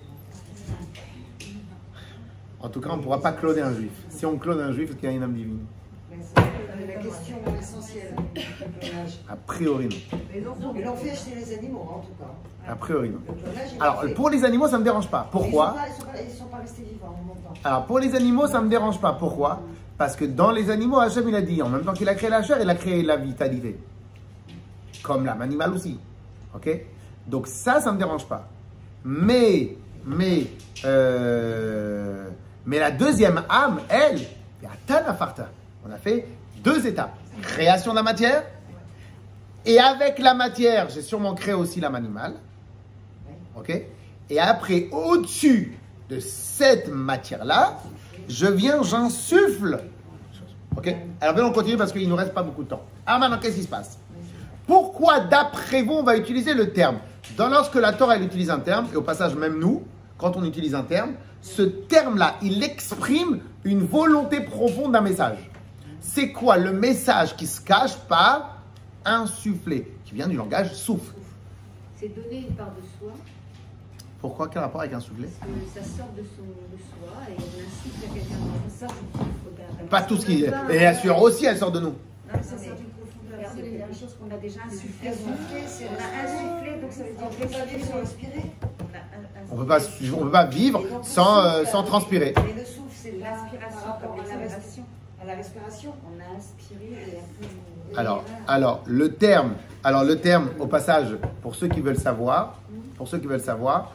En tout cas, on ne pourra pas cloner un juif. Si on clone un juif, est-ce qu'il y a une âme divine?
La question essentielle du clonage.
A priori non.
Et l'on fait chez les animaux, en tout cas.
A priori non.
Le clonage, il
Alors,
est fait.
pour les animaux, ça ne me dérange pas. Pourquoi?
Ils ne sont, pas- ils sont, pas- ils sont pas restés vivants en longtemps.
Alors, pour les animaux, ça ne me dérange pas. Pourquoi? Parce que dans les animaux, Hachem, il a dit, en même temps qu'il a créé la chair, il a créé la vitalité. Comme l'âme animale aussi. Ok? Donc ça, ça ne me dérange pas. Mais, mais, euh, mais la deuxième âme, elle, il y a Tanafarta. On a fait deux étapes. Création de la matière. Et avec la matière, j'ai sûrement créé aussi l'âme animale. Ok? Et après, au-dessus de cette matière-là, je viens, j'insuffle. Ok? Alors, bien, on continue parce qu'il ne nous reste pas beaucoup de temps. Alors maintenant, qu'est-ce qui se passe? Pourquoi, d'après vous, on va utiliser le terme? Dans, lorsque la Torah, elle utilise un terme, et au passage, même nous, quand on utilise un terme, ce terme-là, il exprime une volonté profonde d'un message. C'est quoi le message qui se cache par insuffler, qui vient du langage souffle?
C'est donner une part de soi,
Pourquoi? Quel rapport avec insuffler?
parce que ça sort de, son, de soi et on incite à quelqu'un d'autre. Ça,
Pas tout ce qui... Et bien sûr, aussi, elle sort de nous.
Non, mais ça sort d'une profondeur. C'est quelque chose qu'on a déjà insufflé.
Insuffler, c'est
On a insufflé, donc ça veut
On peut
dire
pas vivre sans respirer.
On ne peut pas, on peut pas vivre sans, euh, sans transpirer.
Mais le souffle, c'est
L'aspiration,
par rapport
comme
à la
l'exhalation.
respiration. À la respiration.
On a inspiré et après on...
Alors, alors, le terme, alors le terme, au passage, pour ceux qui veulent savoir, pour ceux qui veulent savoir,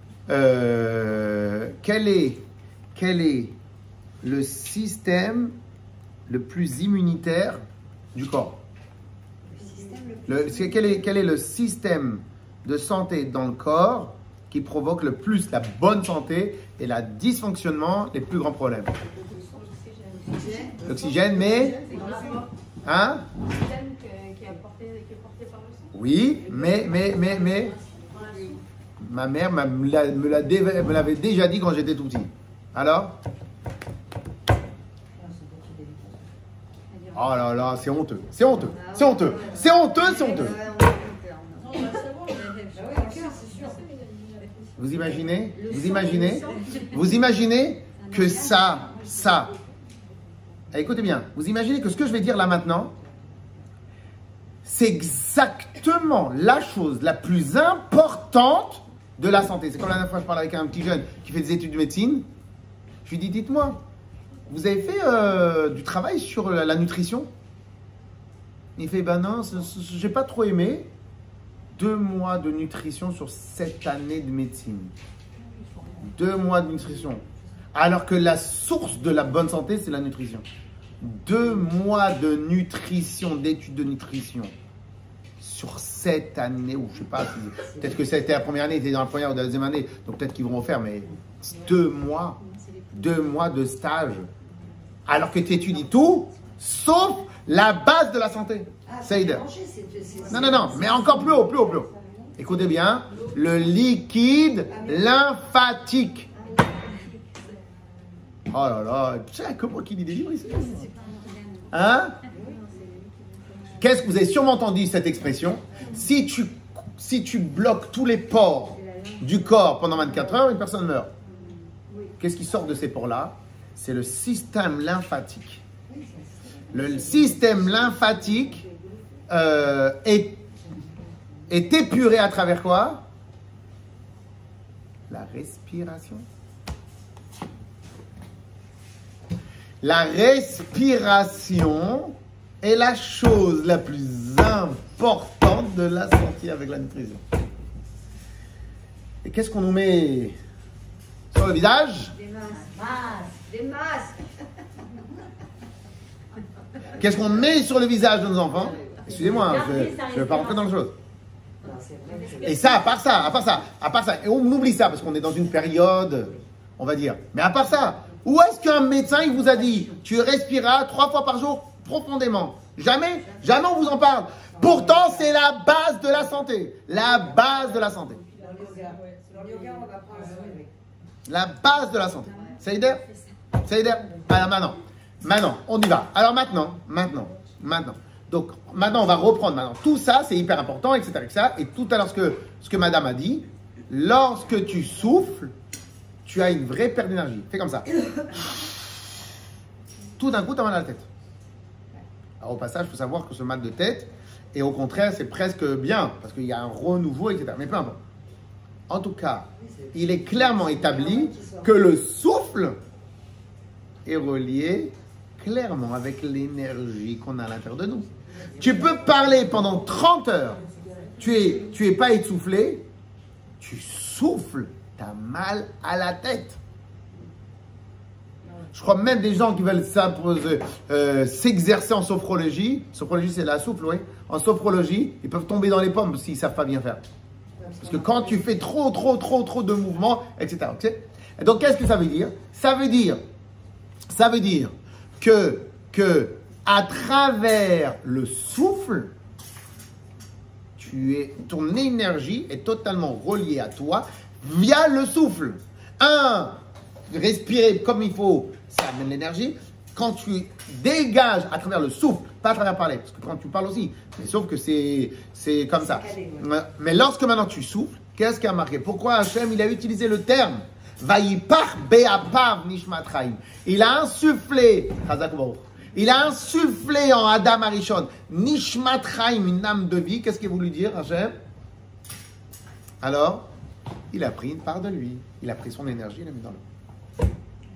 euh, quel est, quel est le système le plus immunitaire du corps?
Le système le plus...
Le, c'est- quel, est, quel est le système de santé dans le corps qui provoque le plus la bonne santé et le dysfonctionnement, les plus grands problèmes? L'oxygène, mais... Hein?
L'oxygène que- qui est porté, qui est porté par le sang.
Oui, mais, mais, mais, mais... Ma mère m'a- me l'a- me l'a dé- me l'avait déjà dit quand j'étais tout petit. Alors? Oh là là, c'est honteux. C'est honteux. C'est honteux. C'est honteux, c'est honteux. Vous imaginez? Vous imaginez? Vous imaginez que ça, ça... Eh, écoutez bien, vous imaginez que ce que je vais dire là maintenant, c'est exactement la chose la plus importante de la santé. C'est comme la dernière fois, je parlais avec un petit jeune qui fait des études de médecine. Je lui dis, dites-moi, vous avez fait euh, du travail sur la, la nutrition? Il fait, ben non, c- c- j'ai pas trop aimé. Deux mois de nutrition sur sept années de médecine. Deux mois de nutrition. Alors que la source de la bonne santé, c'est la nutrition. Deux mois de nutrition, d'études de nutrition. Sur sept années, ou je sais pas, si- peut-être que c'était la première année, c'était dans la première ou la deuxième année, donc peut-être qu'ils vont refaire, mais deux mois.
C'est
deux mois de stage, alors que tu étudies tout, sauf la base de la santé.
Ah,
Saïd.
c'est c'est- c'est-
Non, non, non, mais encore plus haut, plus haut, plus haut. Écoutez bien, le liquide lymphatique. Oh là là, tiens, comment qu'il dit des livres ici? Hein? Qu'est-ce que vous avez sûrement entendu cette expression? Si tu, si tu bloques tous les pores du corps pendant vingt-quatre heures, une personne meurt. Qu'est-ce qui sort de ces pores-là? C'est le système lymphatique. Le système lymphatique euh, est, est épuré à travers quoi? La respiration. La respiration est la chose la plus importante de la santé avec la nutrition. Et qu'est-ce qu'on nous met sur le visage?
Des masques. Des masques.
Qu'est-ce qu'on met sur le visage de nos enfants? Excusez-moi, hein, je ne vais pas rentrer dans le chose.
Non, c'est vrai que-
Et ça, à part ça, à part ça, à part ça, et on oublie ça parce qu'on est dans une période, on va dire. Mais à part ça, où est-ce qu'un médecin il vous a dit tu respireras trois fois par jour profondément? Jamais, jamais on vous en parle. Pourtant, c'est la base de la santé, la base de la santé,
Dans le yoga, dans le yoga, on va prendre un oui.
la base de la santé. Saïder, Saïder. Alors maintenant, maintenant, on y va. Alors maintenant, maintenant, maintenant. Donc maintenant, on va reprendre. Maintenant, tout ça, c'est hyper important, et cetera, et cetera. Et tout à l'heure, ce que, ce que Madame a dit, lorsque tu souffles, tu as une vraie perte d'énergie. Fais comme ça. Tout d'un coup, tu as mal à la tête. Alors, au passage, il faut savoir que ce mal de tête, et au contraire, c'est presque bien, parce qu'il y a un renouveau, et cetera. Mais peu importe. En tout cas, il est clairement établi que le souffle est relié clairement avec l'énergie qu'on a à l'intérieur de nous. Tu peux parler pendant trente heures, tu es, tu es pas essoufflé, tu souffles, tu as mal à la tête. Je crois même des gens qui veulent s'imposer, euh, s'exercer en sophrologie. Sophrologie, c'est la souffle, oui. En sophrologie, ils peuvent tomber dans les pommes s'ils ne savent pas bien faire. Parce que quand tu fais trop, trop, trop, trop de mouvements, et cetera. Okay? Et donc, qu'est-ce que ça veut dire? Ça veut dire, ça veut dire que, que à travers le souffle, tu es, ton énergie est totalement reliée à toi via le souffle. Un, respirer comme il faut, ça amène l'énergie. Quand tu dégages à travers le souffle, pas à travers parler, parce que quand tu parles aussi, mais sauf que c'est, c'est comme ça. Mais lorsque maintenant tu souffles, qu'est-ce qui a marqué? Pourquoi Hachem, il a utilisé le terme Vayipach be'apav nishmat chaim. Il a insufflé, il a insufflé en Adam Arishon, nishmat chaim, une âme de vie. Qu'est-ce qu'il voulait dire, Hachem? Alors, il a pris une part de lui. Il a pris son énergie, il l'a mis dans l'eau.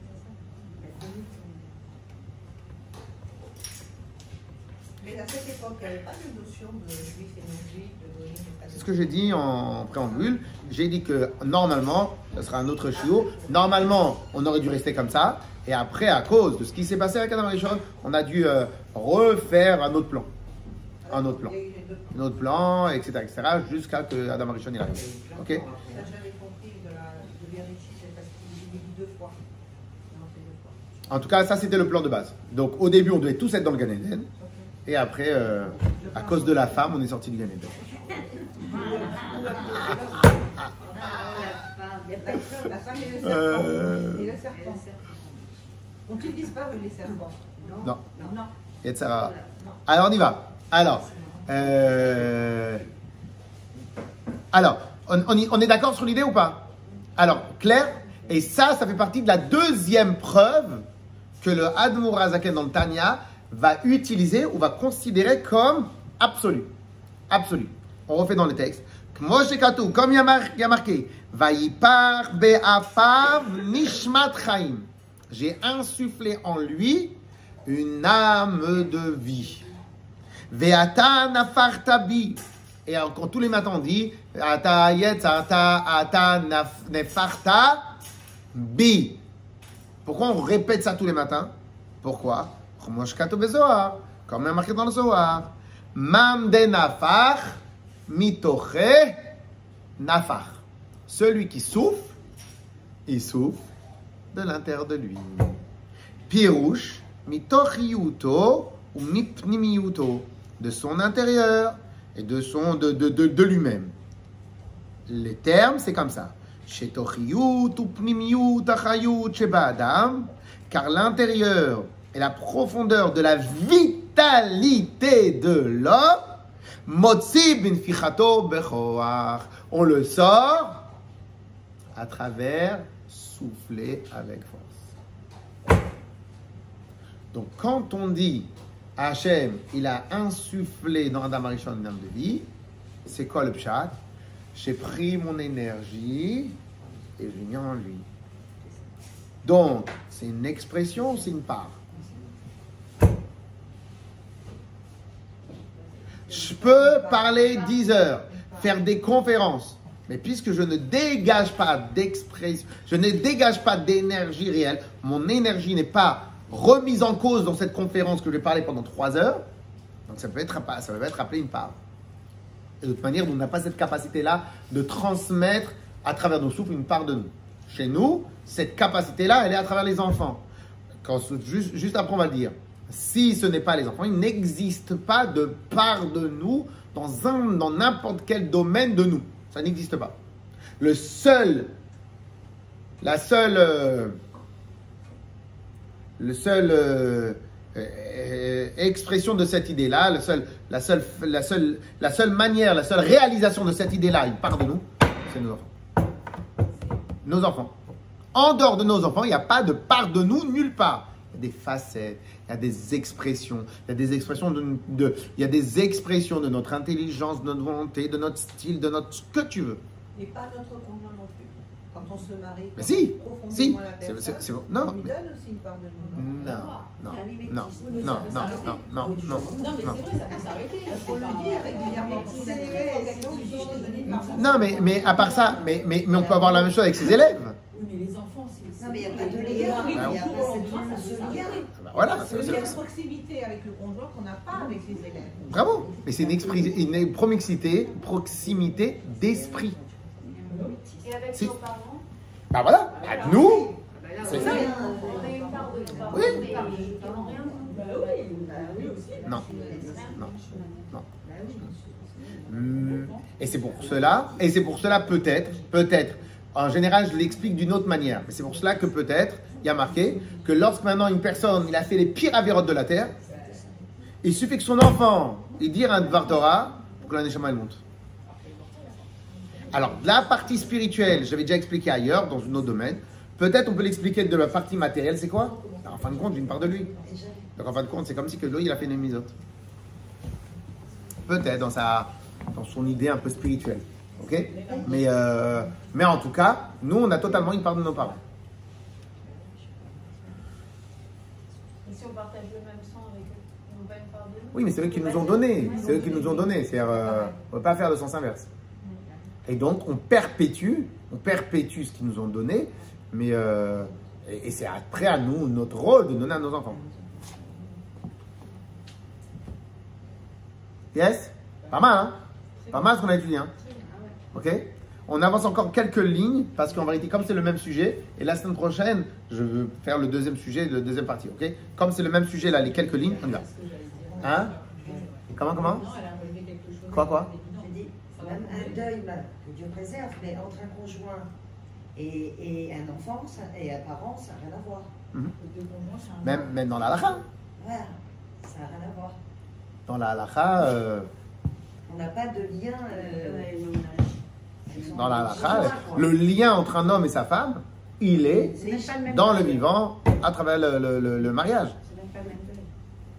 Mais à cette époque, il n'y avait pas de notion de juif et non-juif, de goïm, pas de-
C'est ce que j'ai dit en préambule. J'ai dit que normalement, ce sera un autre chiot. Normalement, on aurait dû rester comme ça. Et après, à cause de ce qui s'est passé avec Adam Arishon, on a dû euh, refaire un autre plan. Un autre plan. Un autre plan, et cetera, et cetera, jusqu'à que Adam Arishon il arrive. Ok?
Ça, j'avais compris de, la, de vérifier, c'est parce qu'il dit deux fois. Non, c'est deux fois.
En tout cas, ça c'était le plan de base. Donc au début, on devait tous être dans le Gan Eden. Et après, euh, à cause de la femme, on est sorti du Gan Eden.
La femme et le serpent.
Euh.
Et le serpent. Ont-ils disparu, les serpents?
Non.
Non.
Yetzara. Alors on y va. Alors, euh, alors on, on, y- on est d'accord sur l'idée ou pas? Alors, clair. Et ça, ça fait partie de la deuxième preuve que le Admour Hazaken dans le Tanya va utiliser ou va considérer comme absolu. Absolu. On refait dans le texte. Moshe Katou, comme il y a mar- il y a marqué, Vayipar be'apav nishmat chaim. J'ai insufflé en lui une âme de vie. Ve'ata nafarta bi. Et quand tous les matins on dit, Ata yetz, ata, ata naf- nefarta bi. Pourquoi on répète ça tous les matins? Pourquoi? Comme il y a marqué dans le Zohar. Mam de nafar, mitoche nafar. Celui qui souffle, il souffle de l'intérieur de lui. Pirouche, mitochiyuto ou mipnimiyuto, de son intérieur et de, son, de, de, de, de lui-même. Les termes, c'est comme ça. Shetochiyut ou pnimiyut achayut sheba adam, car l'intérieur et la profondeur de la vitalité de l'homme, motzi binfichato bechoach, on le sort à travers souffler avec force. Donc quand on dit Hachem, il a insufflé dans Adam Arishon une âme de vie, c'est quoi le pshat? J'ai pris mon énergie et je l'ai mis en lui. Donc, c'est une expression, c'est une part. Je peux parler dix heures, faire des conférences, mais puisque je ne dégage pas d'expression, je ne dégage pas d'énergie réelle, mon énergie n'est pas remise en cause dans cette conférence que je vais parler pendant trois heures, donc ça peut être, ça peut être appelé une part. Et de toute manière, on n'a pas cette capacité-là de transmettre à travers nos souffles une part de nous. Chez nous, cette capacité-là, elle est à travers les enfants. Quand, juste, juste après, on va dire, si ce n'est pas les enfants, il n'existe pas de part de nous dans un, dans n'importe quel domaine de nous. Ça n'existe pas. Le seul, la seule, euh, le seul euh, euh, expression de cette idée-là, le seul, la, seule, la, seule, la seule manière, la seule réalisation de cette idée-là, une part de nous, c'est nos enfants. Nos enfants. En dehors de nos enfants, il n'y a pas de part de nous nulle part. Il y a des facettes, il y a des expressions, il y a des expressions de, de, il y a des expressions de notre intelligence, de notre volonté, de notre style, de notre ce que tu veux.
Et pas notre conjoint non plus. Quand on se marie,
mais si, si,
la personne,
c'est, c'est bon. Non,
on lui donne aussi une part de nous.
Non, non, non, non, non, non, non, non,
Non, mais c'est vrai, ça peut s'arrêter.
On le dit régulièrement.
Non, mais, mais à part ça, mais, mais, mais on peut avoir la même chose avec ses élèves.
Oui, mais les enfants, c'est...
Non, mais il n'y a pas de lien. Il n'y a pas ce lien.
Bah voilà,
C'est une proximité avec le conjoint qu'on n'a pas avec les élèves.
Bravo, mais c'est une, expri- une proximité, proximité d'esprit.
Et avec
C'est-
nos parents,
Bah voilà, bah, nous,
bah là,
c'est
on
ça.
a on a une part de nos parents,
Oui.
mais ils n'ont rien.
Bah oui, bah oui aussi.
Non, non, non. Hum, Et c'est pour cela, et c'est pour cela peut-être, peut-être, en général je l'explique d'une autre manière, mais c'est pour cela que peut-être, il y a marqué que lorsque maintenant une personne, il a fait les pires avérotes de la terre, il suffit que son enfant, il dise un Dvar Torah pour que la Neshama elle monte. Alors, la partie spirituelle, j'avais déjà expliqué ailleurs, dans un autre domaine, peut-être on peut l'expliquer de la partie matérielle, c'est quoi? Alors, en fin de compte, j'ai une part de lui. Donc en fin de compte, c'est comme si que lui, il a fait une émisote. Peut-être dans sa... dans son idée un peu spirituelle, ok? Mais, euh, mais en tout cas, nous, on a totalement une part de nos parents.
Et si on partage le même sang avec eux, on n'a pas une part de nous?
Oui, mais c'est eux qui nous ont donné, c'est eux qui nous ont donné, c'est-à-dire, euh, on ne peut pas faire le sens inverse. Et donc, on perpétue, on perpétue ce qu'ils nous ont donné, mais euh, et, et c'est après à nous, notre rôle de donner à nos enfants. Yes? Pas mal, hein? Pas mal ce qu'on a étudié, hein? Ok? On avance encore quelques lignes, parce qu'en vérité, comme c'est le même sujet, et la semaine prochaine, je veux faire le deuxième sujet, la deuxième partie, ok? Comme c'est le même sujet, là, les quelques lignes, on y va. Hein? Comment, comment? Quoi, quoi?
Je dis, même un deuil, bah, que Dieu préserve, mais entre un conjoint et, et un enfant ça, et un parent, ça n'a rien à voir.
Mm-hmm. Même, même dans la halakha.
Voilà, ça n'a rien à voir.
Dans la halakha, euh,
On n'a pas de lien. Euh,
dans la halakha, le lien entre un homme et sa femme, il est
c'est même pas le même
dans le
deuil.
vivant à travers le, le, le, le mariage.
C'est même pas le même deuil.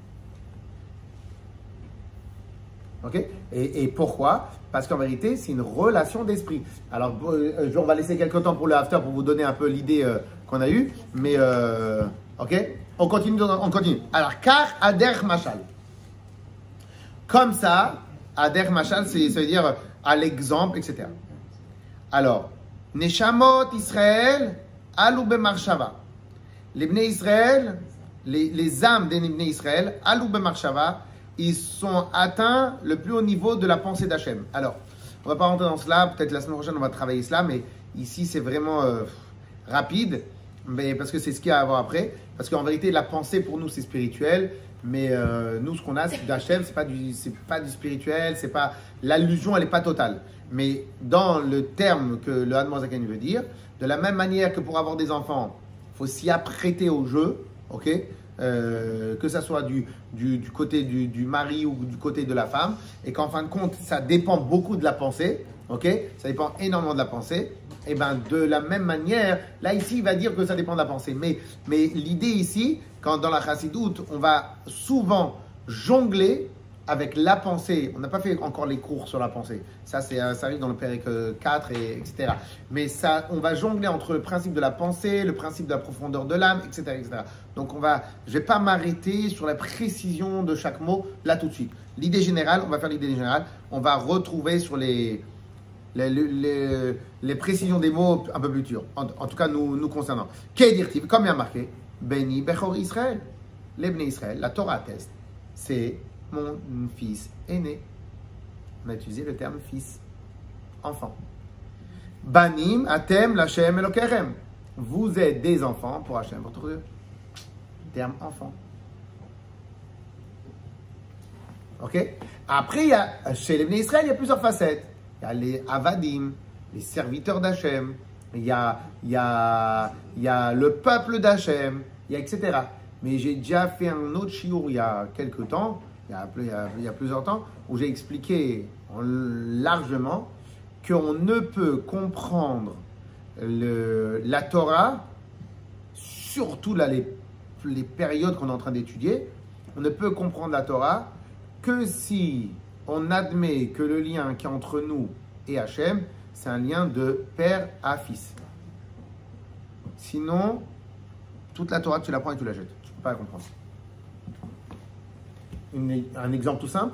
Ok? Et, et pourquoi? Parce qu'en vérité, c'est une relation d'esprit. Alors, euh, on va laisser quelques temps pour le after pour vous donner un peu l'idée euh, qu'on a eue. Mais, euh, ok? On continue, on continue. Alors, car Ader Machal. Comme ça, Ader Machal, c'est, ça veut dire à l'exemple, et cetera. Alors, Neshamot Israël, Alou Bemarshava. Les Bnei Israël, les, les âmes des Bnei Israël, Alou Bemarshava, ils sont atteints le plus haut niveau de la pensée d'Hachem. Alors, on ne va pas rentrer dans cela, peut-être la semaine prochaine on va travailler cela, mais ici c'est vraiment euh, rapide. mais parce que c'est ce qu'il y a à voir après. Parce qu'en vérité, la pensée pour nous, c'est spirituel. Mais euh, nous, ce qu'on a, c'est d'Hachem, c'est pas du, c'est pas du spirituel, c'est pas l'allusion, elle n'est pas totale. Mais dans le terme que le Admor Zaken veut dire, de la même manière que pour avoir des enfants, il faut s'y apprêter au jeu, ok, euh, que ça soit du, du, du côté du, du mari ou du côté de la femme, et qu'en fin de compte, ça dépend beaucoup de la pensée, ok, ça dépend énormément de la pensée. Et bien, de la même manière, là, ici, il va dire que ça dépend de la pensée. Mais, mais l'idée ici, quand dans la chassidoute, on va souvent jongler avec la pensée. On n'a pas fait encore les cours sur la pensée. Ça, c'est, ça arrive dans le Pérec quatre, et, etc. Mais ça, on va jongler entre le principe de la pensée, le principe de la profondeur de l'âme, et cetera, et cetera. Donc, on va, je ne vais pas m'arrêter sur la précision de chaque mot, là, tout de suite. L'idée générale, on va faire l'idée générale. On va retrouver sur les... Les, les, les précisions des mots un peu plus dures, en, en tout cas nous, nous concernant. Qu'est-ce comme il y a marqué, Beni Bechor Israël, les Bnei Israël, la Torah atteste, c'est mon fils aîné. On a utilisé le terme fils, enfant. Banim Atem Lachem Elokerem, vous êtes des enfants pour Hachem, votre Dieu. Terme enfant. Ok. Après, il y a, chez les Bnei Israël, il y a plusieurs facettes. Il y a les avadim, les serviteurs d'Hachem, il y a, il y a, il y a le peuple d'Hachem, il y a et cetera. Mais j'ai déjà fait un autre shiur il y a quelques temps, il y a, il y a, il y a plusieurs temps, où j'ai expliqué largement qu'on ne peut comprendre le, la Torah, surtout là, les, les périodes qu'on est en train d'étudier, on ne peut comprendre la Torah que si on admet que le lien qui est entre nous et Hachem, c'est un lien de père à fils. Sinon, toute la Torah, tu la prends et tu la jettes. Tu ne peux pas la comprendre. Une, un exemple tout simple.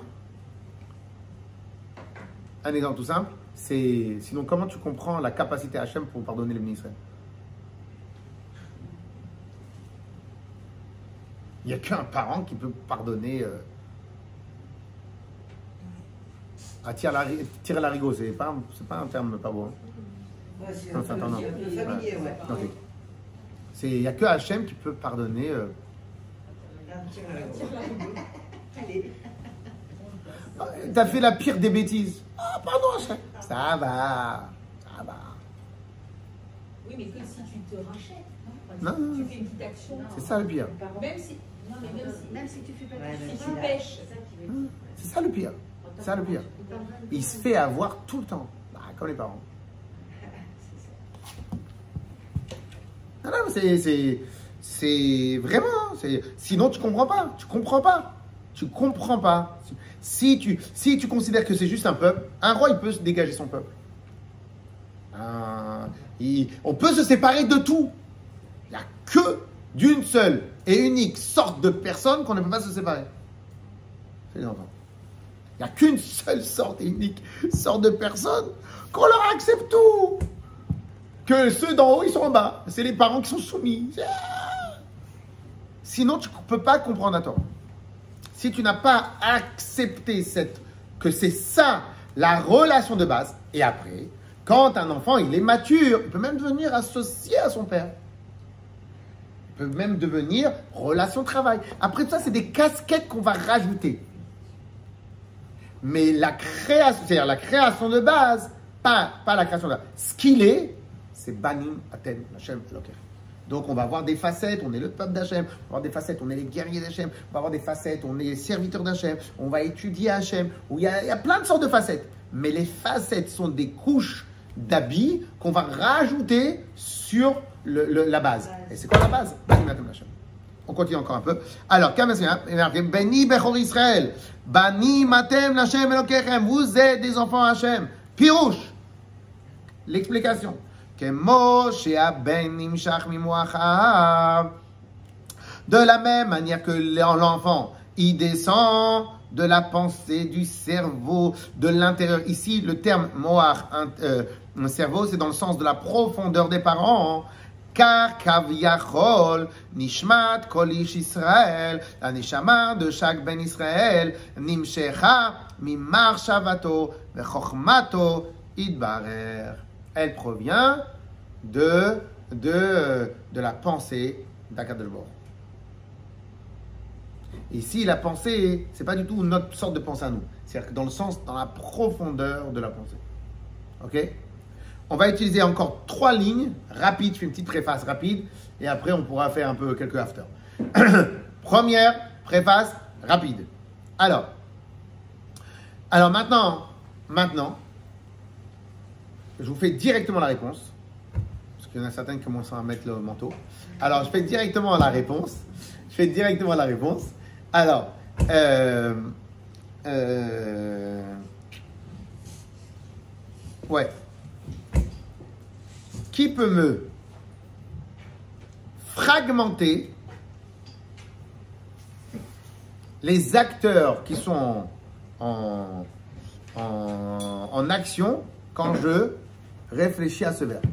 Un exemple tout simple, c'est... Sinon, comment tu comprends la capacité Hachem pour pardonner les Bnei Israël? Il n'y a qu'un parent qui peut pardonner... Euh, Ah, tire la, tire la rigo, c'est pas, c'est pas un terme pas beau.
Ouais, c'est un enfin, familier, ouais. familier, ouais.
Okay. Il n'y a que Hachem qui peut pardonner. Euh... Ah, t'as fait la pire des bêtises. Ah, pardon, Hachem. Ça va, ça va.
Oui, mais que si tu te rachètes.
Non,
non,
non.
Tu fais une petite action.
C'est ça le pire.
Même si, non, mais même si,
même si tu fais pas
ouais,
si
tu pêches.
C'est ça le pire. C'est ça le pire. Il se fait avoir tout le temps. Bah, comme les parents. Non, non, c'est, c'est, c'est vraiment. C'est, sinon, tu comprends pas. Tu comprends pas. Tu comprends pas. Si tu, si tu considères que c'est juste un peuple, un roi, il peut se dégager son peuple. Euh, il, on peut se séparer de tout. Il n'y a que d'une seule et unique sorte de personne qu'on ne peut pas se séparer. C'est les enfants. Il n'y a qu'une seule sorte et unique sorte de personne qu'on leur accepte tout. Que ceux d'en haut, ils sont en bas. C'est les parents qui sont soumis. Sinon, tu ne peux pas comprendre la Torah. Si tu n'as pas accepté cette, que c'est ça, la relation de base, et après, quand un enfant, il est mature, il peut même devenir associé à son père. Il peut même devenir relation de travail. Après tout ça, c'est des casquettes qu'on va rajouter. Mais la création, c'est-à-dire la création de base, pas, pas la création de base. Ce qu'il est, c'est Banim Atem Hachem Eloker. Donc on va avoir des facettes, on est le peuple d'Hachem, on va avoir des facettes, on est les guerriers d'Hachem, on va avoir des facettes, on est les serviteurs d'Hachem, on va étudier Hachem, où il y, a, il y a plein de sortes de facettes. Mais les facettes sont des couches d'habits qu'on va rajouter sur le, le, la base. Et c'est quoi la base? Banim Atem Hachem. On continue encore un peu. Alors, Beni Bechor Israël, Bani Matem Lachem Elokechem, vous êtes des enfants Hachem. Pirouche, l'explication. De la même manière que l'enfant, il descend de la pensée, du cerveau, de l'intérieur. Ici, le terme Moach, euh, un cerveau, c'est dans le sens de la profondeur des parents. Car Kavyachol, Nishmat, Kolish Israël, la Neshama de chaque Ben Israël, Nimshecha, Mimar Shavato, Vechokmato, Idbarer. Elle provient de de, de la pensée d'Akadosh Baruch Hu. Ici, la pensée, c'est pas du tout notre sorte de pensée à nous. C'est-à-dire que dans le sens, dans la profondeur de la pensée. Ok? On va utiliser encore trois lignes rapides. Je fais une petite préface rapide et après on pourra faire un peu quelques after. Première préface rapide. Alors, alors maintenant, maintenant, je vous fais directement la réponse. Parce qu'il y en a certains qui commencent à mettre le manteau. Alors, je fais directement la réponse. Je fais directement la réponse. Alors, euh, euh, ouais. Qui peut me fragmenter les acteurs qui sont en, en, en action quand je réfléchis à ce verbe?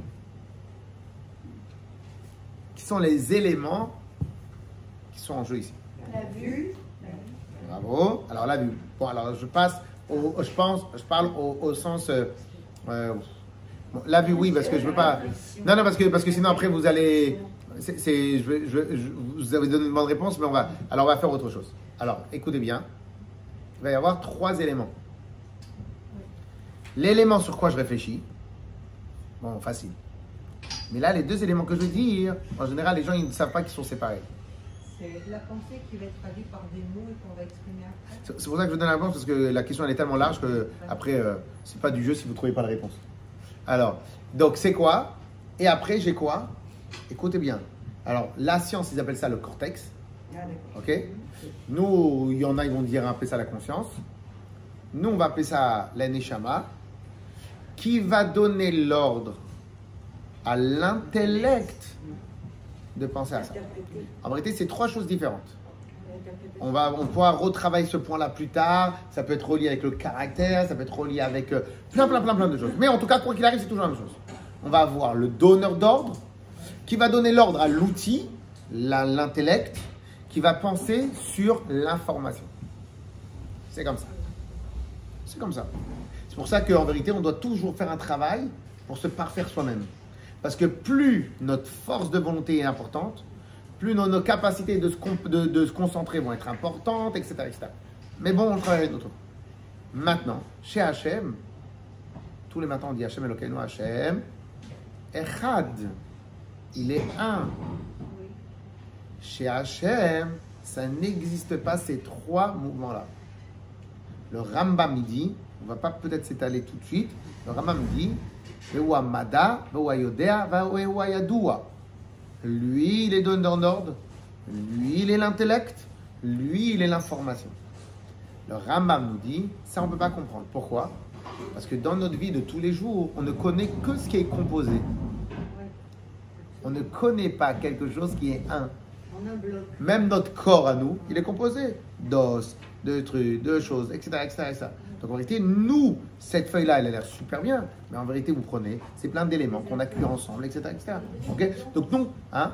Qui sont les éléments qui sont en jeu ici?
La vue.
Bravo. Alors la vue. Bon, alors je passe au, je pense, je parle au, au sens. Euh, euh, bon, la vue, oui, parce que je veux pas. Non, non, parce que parce que sinon après vous allez. C'est, c'est, je, je, je, vous avez donné une bonne réponse, mais on va. Alors on va faire autre chose. Alors écoutez bien. Il va y avoir trois éléments. L'élément sur quoi je réfléchis. Bon, facile. Mais là, les deux éléments que je vais dire, en général, les gens ils ne savent pas qu'ils sont séparés.
C'est la pensée qui va être traduite par des mots et qu'on va exprimer après.
C'est c'est pour ça que je donne la réponse, parce que la question elle est tellement large que après, euh, c'est pas du jeu si vous ne trouvez pas la réponse. Alors, donc c'est quoi? Et après, j'ai quoi? Écoutez bien. Alors, la science, ils appellent ça le cortex. Ok? Nous, il y en a, ils vont dire appeler ça la conscience. Nous, on va appeler ça la neshama, qui va donner l'ordre à l'intellect de penser à ça. En vérité, c'est trois choses différentes. On va, on pourra retravailler ce point-là plus tard. Ça peut être relié avec le caractère, ça peut être relié avec euh, plein, plein, plein, plein de choses. Mais en tout cas, quoi qu'il arrive, c'est toujours la même chose. On va avoir le donneur d'ordre qui va donner l'ordre à l'outil, la, l'intellect, qui va penser sur l'information. C'est comme ça. C'est comme ça. C'est pour ça qu'en vérité, on doit toujours faire un travail pour se parfaire soi-même. Parce que plus notre force de volonté est importante, plus nos, nos capacités de se, de, de se concentrer vont être importantes, et cetera, et cetera. Mais bon, on travaille avec notre. Maintenant, chez Hachem, tous les matins on dit Hachem Elokeinu Hachem, Echad, il est un. Chez Hachem, ça n'existe pas ces trois mouvements-là. Le Rambam il dit, on ne va pas peut-être s'étaler tout de suite, le Rambam dit, lui, il est donneur d'ordre, lui, il est l'intellect, lui, il est l'information. Le Rambam nous dit, ça on ne peut pas comprendre. Pourquoi? Parce que dans notre vie de tous les jours, on ne connaît que ce qui est composé. On ne connaît pas quelque chose qui est un. Même notre corps à nous, il est composé d'os, de trucs, de choses, et cetera, et cetera, et cetera. Donc en vérité, nous, cette feuille-là, elle a l'air super bien, mais en vérité, vous prenez, c'est plein d'éléments qu'on a cuits ensemble, et cetera, et cetera. Ok? Donc non, hein?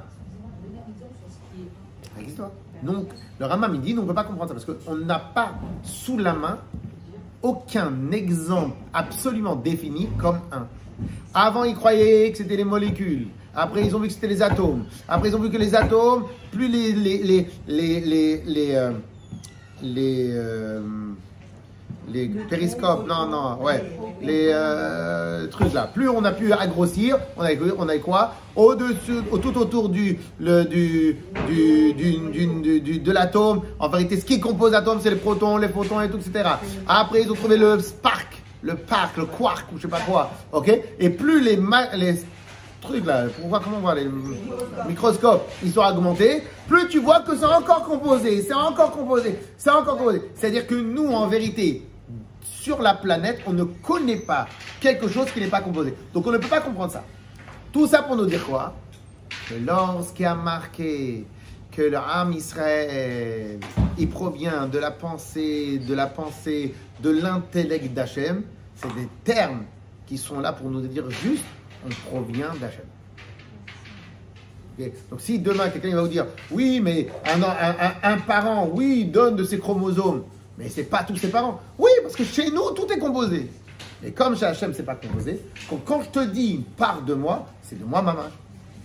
Donc le Rambam il dit, nous, on ne peut pas comprendre ça parce qu'on n'a pas sous la main aucun exemple absolument défini comme un. Avant, ils croyaient que c'était les molécules. Après, ils ont vu que c'était les atomes. Après, ils ont vu que les atomes, plus les les les les les les, euh, les, euh, les périscopes, non non, ouais, les euh, trucs là. Plus on a pu aggrossir, on a on a quoi? Au-dessus, tout autour du le du du du, du, du, du de l'atome. En vérité, ce qui compose l'atome, c'est les protons, les photons et tout, et cetera. Après, ils ont trouvé le spark, le park, le quark ou je sais pas quoi. Ok? Et plus les ma- les trucs là, pour voir comment on voit les microscopes, ils sont augmentés, plus tu vois que c'est encore composé, c'est encore composé, c'est encore composé. C'est-à-dire que nous, en vérité, sur la planète, on ne connaît pas quelque chose qui n'est pas composé. Donc on ne peut pas comprendre ça. Tout ça pour nous dire quoi? Que lorsqu'il a marqué que le Ham Israël, il provient de la pensée, de la pensée, de l'intellect d'Hachem, c'est des termes qui sont là pour nous dire juste on provient d'Hachem. Okay. Donc si demain quelqu'un va vous dire oui mais un, un, un, un parent oui donne de ses chromosomes mais c'est pas tous ses parents, oui parce que chez nous tout est composé, et comme chez Hachem c'est pas composé, donc quand je te dis une part de moi, c'est de moi maman.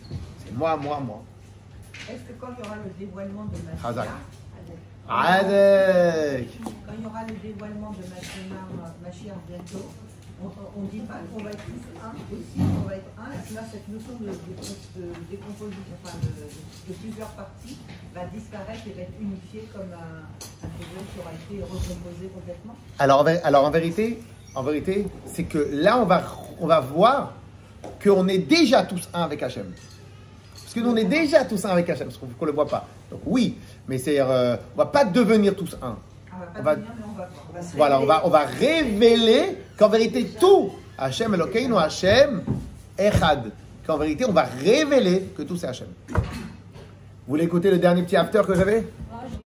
C'est moi, moi, moi.
Est-ce que quand il y aura le dévoilement de
Hazak.
Mashiach,
Adek.
quand il y aura le dévoilement de Mashiach Mashiach bientôt, on ne dit pas qu'on va être tous un aussi, on va être un. Là, cette notion de, de, de décomposition, enfin de, de, de plusieurs parties, va disparaître et va être unifiée comme un, un dévoilement qui aura été recomposé complètement.
Alors, en, vé- alors en vérité, en vérité, c'est que là, on va, on va voir qu'on est déjà tous un avec Hachem. Parce que nous, on est déjà tous un avec Hachem, parce qu'on ne le voit pas. Donc oui, mais c'est, euh, on ne va pas devenir tous un.
On va pas
On va-
devenir, mais on va voir.
On va se
Voilà, on
révéler.
va, on va révéler qu'en vérité, tout, Hachem Elokeinu, Hachem Echad, qu'en vérité, on va révéler que tout c'est Hachem. Vous voulez écouter le dernier petit after que j'avais ?